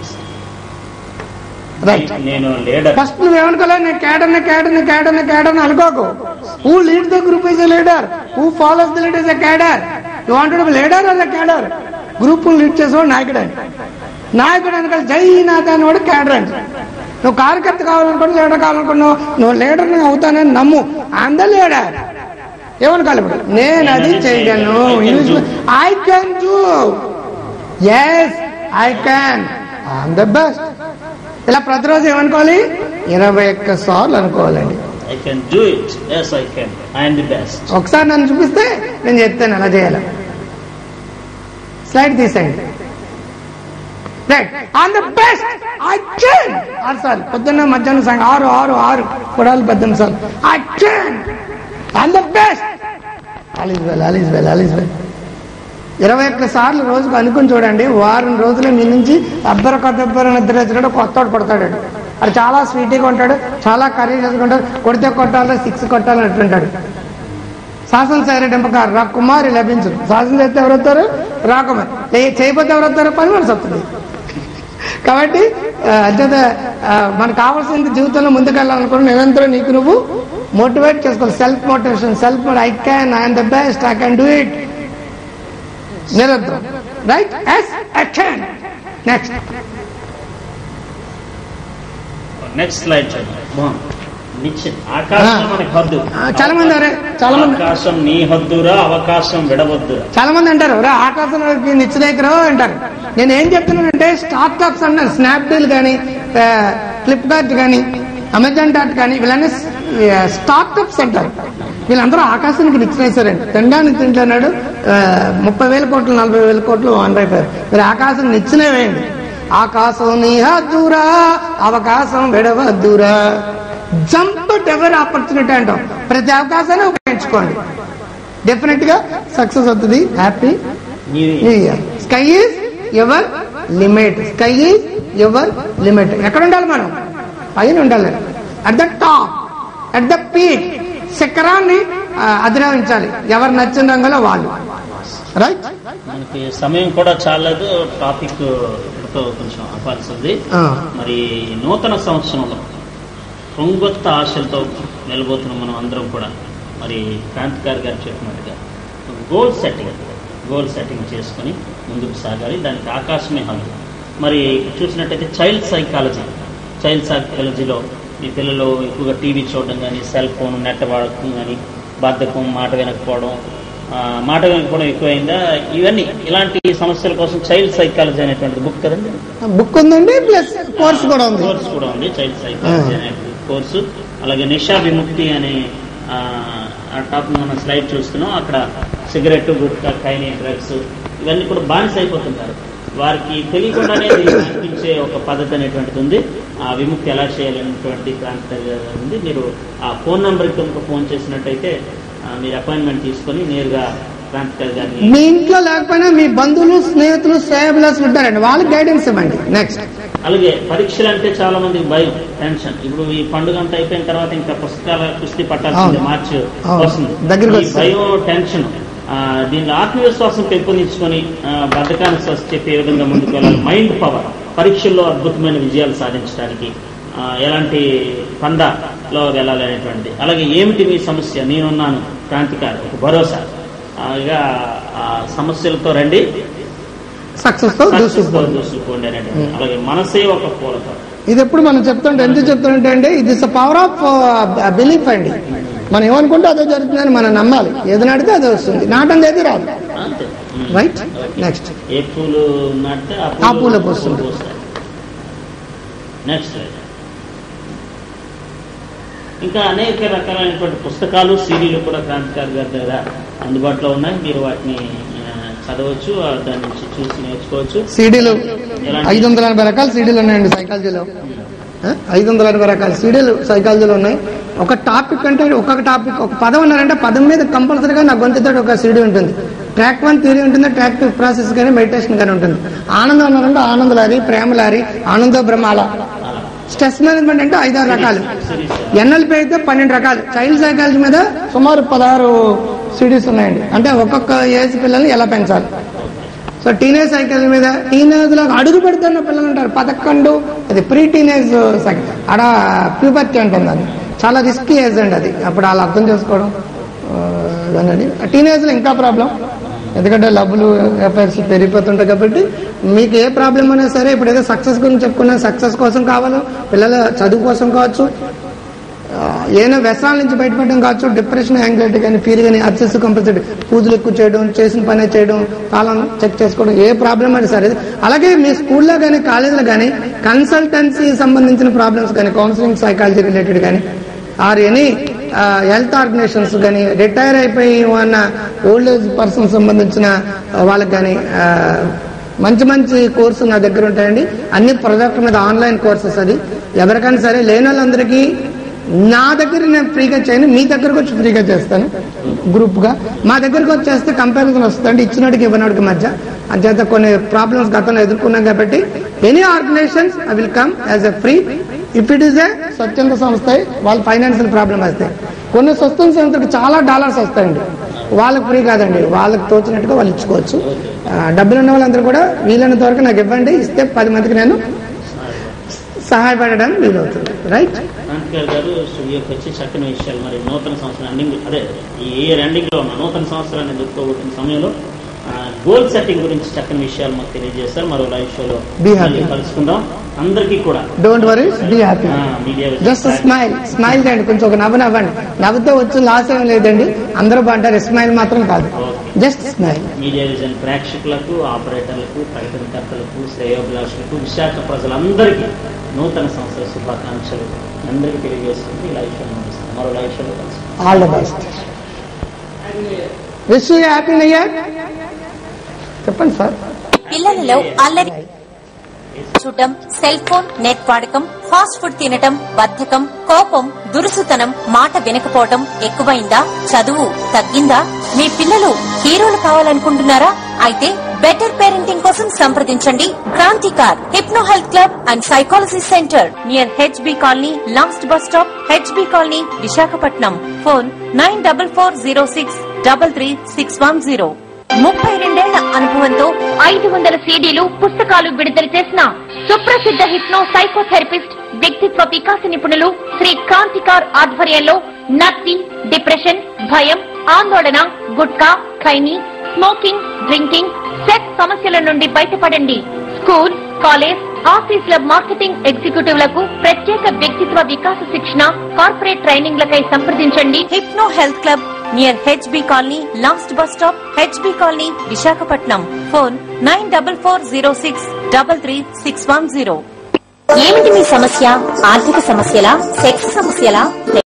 రైట్. ఫస్ట్ నువ్వేమనుకోలే, నేను క్యాడర్ అనుకోకు. Who lead the group is a leader, who follows the leader is a cadre. You want to be leader or a cadre? Group lead చేసేవాడు నాయకుడు అండి. నాయకుడు అనుకోవాలి జై నాథ అనేవాడు క్యాడర్ అండి. నువ్వు కార్యకర్త కావాలనుకోండి, లీడర్ కావాలనుకున్నావు, నువ్వు లీడర్ని అవుతానని నమ్ము. I'm the leader. ఏమనుకోవాలి ఇప్పుడు? నేను అది చేయగలను. I can do. Yes I can. I'm the best. ఇలా ప్రతిరోజు ఏమనుకోవాలి? 21 సార్లు అనుకోవాలండి. ఒకసారి నన్ను చూపిస్తే నేను చెప్తాను ఎలా చేయాలి. స్లైడ్ తీసేయండి. Right. I'm the best. I can. 6 సార్లు పొద్దున్న మధ్యాహ్నం సాయంత్రం 6 కొడాలి 18 సార్లు. I can. I'm the best. All is well, all is well, all is well. 21 సార్లు రోజుకు అనుకుని చూడండి. వారం రోజులు మీ నుంచి అబ్బరకొద్దబ్బర నిద్రేస్తాడు. కొత్తోడు కొడతాడు. అది చాలా స్వీట్గా ఉంటాడు, చాలా కర్రీ చేసుకుంటాడు. కొడితే కొట్టాలి, 6 కొట్టాలి అంటుంటాడు. శాసన సైరెంపకారు రా కుమారి లభించదు. శాసన చేస్తే ఎవరు వస్తారు? రాకుమారి. చేయకపోతే ఎవరు వస్తారు? 10 మనసు వస్తుంది. కాబట్టి అంచేత మనకు కావాల్సింది జీవితంలో ముందుకెళ్ళాలనుకుని నిరంతరం నీకు నువ్వు మోటివేట్ చేసుకోవాలి. Self motivation. Self I can, I'm the best, I can do it. నిరంతరం. Right. Yes I can. Next slide. చాలా మంది ఆకాశం నీ హద్దురా, అవకాశం విడవద్దురా. చాలా మంది అంటారు ఆకాశం నిశ్చయకరో అంటారు. నేను ఏం చెప్తున్నానంటే స్టార్ట్అప్స్ అన్నారు. స్నాప్డీల్ కానీ, ఫ్లిప్కార్ట్ కానీ, అమెజాన్ డాట్ కానీ వీళ్ళని స్టార్ట్అప్స్ అంటారు. వీళ్ళందరూ ఆకాశానికి నిచ్చినేశారండి. తినడానికి తింటున్నాడు. 30,000 కోట్లు 40,000 కోట్లు అయిపోయారు. మీరు ఆకాశం నిచ్చినే వేయండి. ఆకాశం నీ హద్దురా, అవకాశం విడవద్దురా. జంప్ ఎవర్ ఆపర్చునిటీ అంటాం. ప్రతి అవకాశాన్ని ఉపయోగించుకోండి. డెఫినెట్ గా సక్సెస్ అవుతుంది. Happy new year. Sky is ever limit. Sky is ever limit. ఎక్కడ ఉండాలి మనం? పైన ఉండాలి. At the top, at the peak. శిఖరాన్ని అధిరోహించాలి. ఎవరు నచ్చిన రంగంలో వాళ్ళు. రైట్. మనకి సమయం కూడా చాలదు. టాపిక్ ఇంతటితో కొంచెం ఆపాల్సింది. మరి నూతన సంవత్సరంలో పొంగొత్త ఆశలతో నిలబోతున్న మనం అందరం కూడా మరి క్రాంతికారి గారు చెప్పినట్టుగా గోల్ సెట్టింగ్ చేసుకుని ముందుకు సాగాలి. దానికి ఆకాశమే హద్దు. మరి చూసినట్టయితే చైల్డ్ సైకాలజీలో మీ పిల్లలు ఎక్కువగా టీవీ చూడడం కానీ, సెల్ ఫోన్, నెట్ వాడకం కానీ, బద్ధకం, మాట వినకపోవడం ఎక్కువైందా, ఇవన్నీ ఇలాంటి సమస్యల కోసం చైల్డ్ సైకాలజీ అనేటువంటి బుక్ కదండి, బుక్ ఉందండి, ప్లస్ కోర్స్ కూడా ఉంది. చైల్డ్ సైకాలజీ అనే కోర్సు. అలాగే నిషా విముక్తి అనే టాప్ మనం స్లైడ్ చూస్తున్నాం. అక్కడ సిగరెట్, గుట్కా, కైనీ, డ్రగ్స్ ఇవన్నీ కూడా బానిస అయిపోతుంటారు. వారికి తెలియకుండానే అనిపించే ఒక పద్ధతి అనేటువంటిది ఉంది. ఆ విముక్తి ఎలా చేయాలనేటువంటి క్రాంతి ఉంది. మీరు ఆ ఫోన్ నెంబర్కి కనుక ఫోన్ చేసినట్టయితే మీరు అపాయింట్మెంట్ తీసుకొని నేరుగా క్రాంతికారి గారిని, మీ ఇంట్లో లేకపోయినా మీ బంధువులు, స్నేహితులు, శ్రేయభిలాషులు ఉంటారండి, వాళ్ళకి గైడెన్స్ ఇవ్వండి. నెక్స్ట్ అలాగే పరీక్షలు అంటే చాలా మందికి భయం, టెన్షన్. ఇప్పుడు ఈ పండుగ అంతా అయిపోయిన తర్వాత ఇంకా పుస్తకాల కుస్తీ పట్టాల్సింది, మార్చి వస్తుంది, భయం, టెన్షన్. దీనిలో ఆత్మవిశ్వాసం పెంపొందించుకొని బద్ధకాన్ని చెప్పే విధంగా ముందుకు వెళ్ళాలి. మైండ్ పవర్, పరీక్షల్లో అద్భుతమైన విజయాలు సాధించడానికి ఎలాంటి పందాలో వెళ్ళాలి అనేటువంటిది. అలాగే ఏమిటి మీ సమస్య, నేనున్నాను క్రాంతికారి, ఒక భరోసా. సమస్యలతో రండి, సక్సెస్ తో దూసుకుపోండి అనేటువంటి. అలాగే మనసే ఒక పూలత. ఇది ఎప్పుడు మనం చెప్తుంటే ఎందుకు చెప్తుంటే అండి, ఇది ఇస్ పవర్ ఆఫ్ బిలీఫ్ అండి. మనం ఏమనుకుంటే అదే జరుగుతుందని మనం నమ్మాలి. ఏది నాటితే అదే వస్తుంది, నాటంది ఏది రాదు. రైట్. నెక్స్ట్ ఏ పూలు నాటితే ఆ పూలకు వస్తుంది. నెక్స్ట్ ఇంకా అనేక రకాలైనటువంటి పుస్తకాలు, సీడీలు కూడా క్రాంతికారి గారి దగ్గర అందుబాటులో ఉన్నాయి. మీరు వాటిని చదవచ్చు, దాని నుంచి చూసి నేర్చుకోవచ్చు. సీడీలు 580 రకాల సీడీలు ఉన్నాయండి సైకాలజీలో. 580 రకాల సీడీలు సైకాలజీలో ఉన్నాయి. ఒక టాపిక్ అంటే ఒక్కొక్క టాపిక్, ఒక పదం ఉన్నారంటే పదం మీద కంపల్సరీగా నా గొంతుతో ఒక సీడీ ఉంటుంది. ట్రాక్ 1 థియరీ ఉంటుంది, ట్రాక్ 2 ప్రాసెస్ కానీ, మెడిటేషన్ కానీ ఉంటుంది. ఆనందం ఉన్నారంటే ఆనందలారి, ప్రేమలారి, ఆనందో బ్రహ్మాల. స్ట్రెస్ మేనేజ్మెంట్ అంటే 5-6 రకాలు. ఎన్ఎల్పి అయితే 12 రకాలు. చైల్డ్ సైకాలజీ మీద సుమారు 16 సిడీస్ ఉన్నాయండి. అంటే ఒక్కొక్క ఏజ్ పిల్లల్ని ఎలా పెంచాలి. సో టీనేజ్ సైకాలజీ మీద, టీనేజ్ లో అడుగు పెడుతున్న పిల్లలు ఉంటారు 11, అది ప్రీ టీనేజ్ అక్కడ ప్యూబర్టీ ఉంటుంది. అది చాలా రిస్కీ ఏజ్ అండి. అది అప్పుడు వాళ్ళు అర్థం చేసుకోవడం ఇవన్నీ. టీనేజ్ లో ఇంకా ప్రాబ్లం, ఎందుకంటే లవ్లు, అఫైర్స్ పెరిగిపోతుంటాయి. కాబట్టి మీకు ఏ ప్రాబ్లం అయినా సరే, ఇప్పుడు ఏదో సక్సెస్ గురించి చెప్పుకున్నా, సక్సెస్ కోసం కావాలో, పిల్లల చదువు కోసం కావచ్చు, ఏదైనా వ్యసనాల నుంచి బయటపడడం కావచ్చు, డిప్రెషన్, యాంగ్జైటీ కానీ, ఫీల్ కానీ, అబ్సెసివ్ కంపల్సిటీ, పూజలు ఎక్కువ చేయడం, చేసిన పని చేయడం, కాలం చెక్ చేసుకోవడం, ఏ ప్రాబ్లం అయినా సరే. అలాగే మీ స్కూల్లో కానీ, కాలేజీలో కానీ కన్సల్టెన్సీ సంబంధించిన ప్రాబ్లమ్స్ కానీ, కౌన్సిలింగ్, సైకాలజీ రిలేటెడ్ కానీ, ఆర్ ఎనీ హెల్త్ ఆర్గనైజేషన్స్ కానీ, రిటైర్ అయిపోయి ఉన్న ఓల్డ్ ఏజ్ పర్సన్ సంబంధించిన వాళ్ళకి కానీ మంచి మంచి కోర్సులు నా దగ్గర ఉంటాయండి. అన్ని ప్రాజెక్ట్ మీద ఆన్లైన్ కోర్సెస్. అది ఎవరికైనా సరే, లేని వాళ్ళందరికీ నా దగ్గర నేను ఫ్రీగా చేయను, మీ దగ్గరకు వచ్చి ఫ్రీగా చేస్తాను గ్రూప్ గా. మా దగ్గరకు వచ్చి చేస్తే కంపారిజన్ వస్తుంది ఇచ్చినడికి ఇవ్వనడికి మధ్య. అంచేత కొన్ని ప్రాబ్లమ్స్ గతంలో ఎదుర్కొన్నాం కాబట్టి any organisations I will come as a free. If it is a స్వచ్ఛంద సంస్థ, వాళ్ళ ఫైనాన్షియల్ ప్రాబ్లం వస్తాయి. కొన్ని స్వచ్ఛంద సంస్థలకు చాలా డాలర్స్ వస్తాయండి, వాళ్ళకి ఫ్రీ కాదండి, వాళ్ళకి తోచినట్టుగా వాళ్ళు ఇచ్చుకోవచ్చు. డబ్బులు ఉన్న వాళ్ళందరూ కూడా వీలైనంత వరకు నాకు ఇవ్వండి, ఇస్తే 10 మందికి నేను సహాయపడడానికి వీలవుతుంది. రైట్. క్రాంతికారి గారు వచ్చి చక్కని విషయాలు. మరి నూతన సంవత్సరం ఎండింగ్, అదే ఈ ఇయర్ ఎండింగ్ లో ఉన్న నూతన సంవత్సరాన్ని ఎదుర్కోబోతున్న సమయంలో గోల్ సెట్టింగ్ గురించి చక్కని విషయాలు మాకు తెలియజేస్తారు. మరో లైవ్ షోలో కలుసుకుందాం. అందరికీ కూడా don't worry, be happy, just smile. Smile చేయండి, కొంచెం ఒక నవ్వు నవ్వండి. నవ్వుతో వచ్చి లాస్ ఏం లేదండి, అందరూ బాగుంటారు. స్మైల్ మాత్రం కాదు, జస్ట్ స్మైల్. మీడియా విజన్ ప్రేక్షకులకు, ఆపరేటర్లకు, ప్రకటనకర్తలకు, శ్రేయోభిలాషులకు, విశాఖ ప్రజలందరికీ నూతన సంవత్సర శుభాకాంక్షలు అందరికీ తెలియజేస్తుంది. లైవ్ షో నడుస్తుంది. మరో లైవ్ షోలో కలుసుకుందాం. All the best. Wish you happy new year. చెప్పండి సార్. పిల్లలలో అల్లరి చూడటం, సెల్ ఫోన్, నెట్ వాడకం, ఫాస్ట్ ఫుడ్ తినటం, బద్ధకం, కోపం, దురుసుతనం, మాట వినకపోవటం ఎక్కువైందా? చదువు తగ్గిందా? మీ పిల్లలు హీరోలు కావాలనుకుంటున్నారా? అయితే బెటర్ పేరెంటింగ్ కోసం సంప్రదించండి Kranthikar hypno health club and psychology centre near HB colony, last bus stop, HB colony, Visakhapatnam. Phone 9440633610. 32 అనుభవంతో 500 సీడీలు పుస్తకాలు విడుదల చేసిన సుప్రసిద్ధ హిప్నో సైకోథెరపిస్ట్ వ్యక్తిత్వ వికాస నిపుణులు శ్రీ క్రాంతికార్ ఆధ్వర్యంలో నత్తి, డిప్రెషన్, భయం, ఆందోళన, gutka, khaini, smoking, drinking, sex సమస్యల నుండి బయటపడండి. స్కూల్, కాలేజ్, ఆఫీసుల మార్కెటింగ్ ఎగ్జిక్యూటివ్లకు ప్రత్యేక వ్యక్తిత్వ వికాస శిక్షణ, కార్పొరేట్ ట్రైనింగ్లకై సంప్రదించండి. Hypno health club near HB colony, last bus stop, HB colony, Visakhapatnam. Phone 9440633610. ఏమిటి మీ సమస్య? ఆర్థిక సమస్యలా? సెక్స్ సమస్యలా?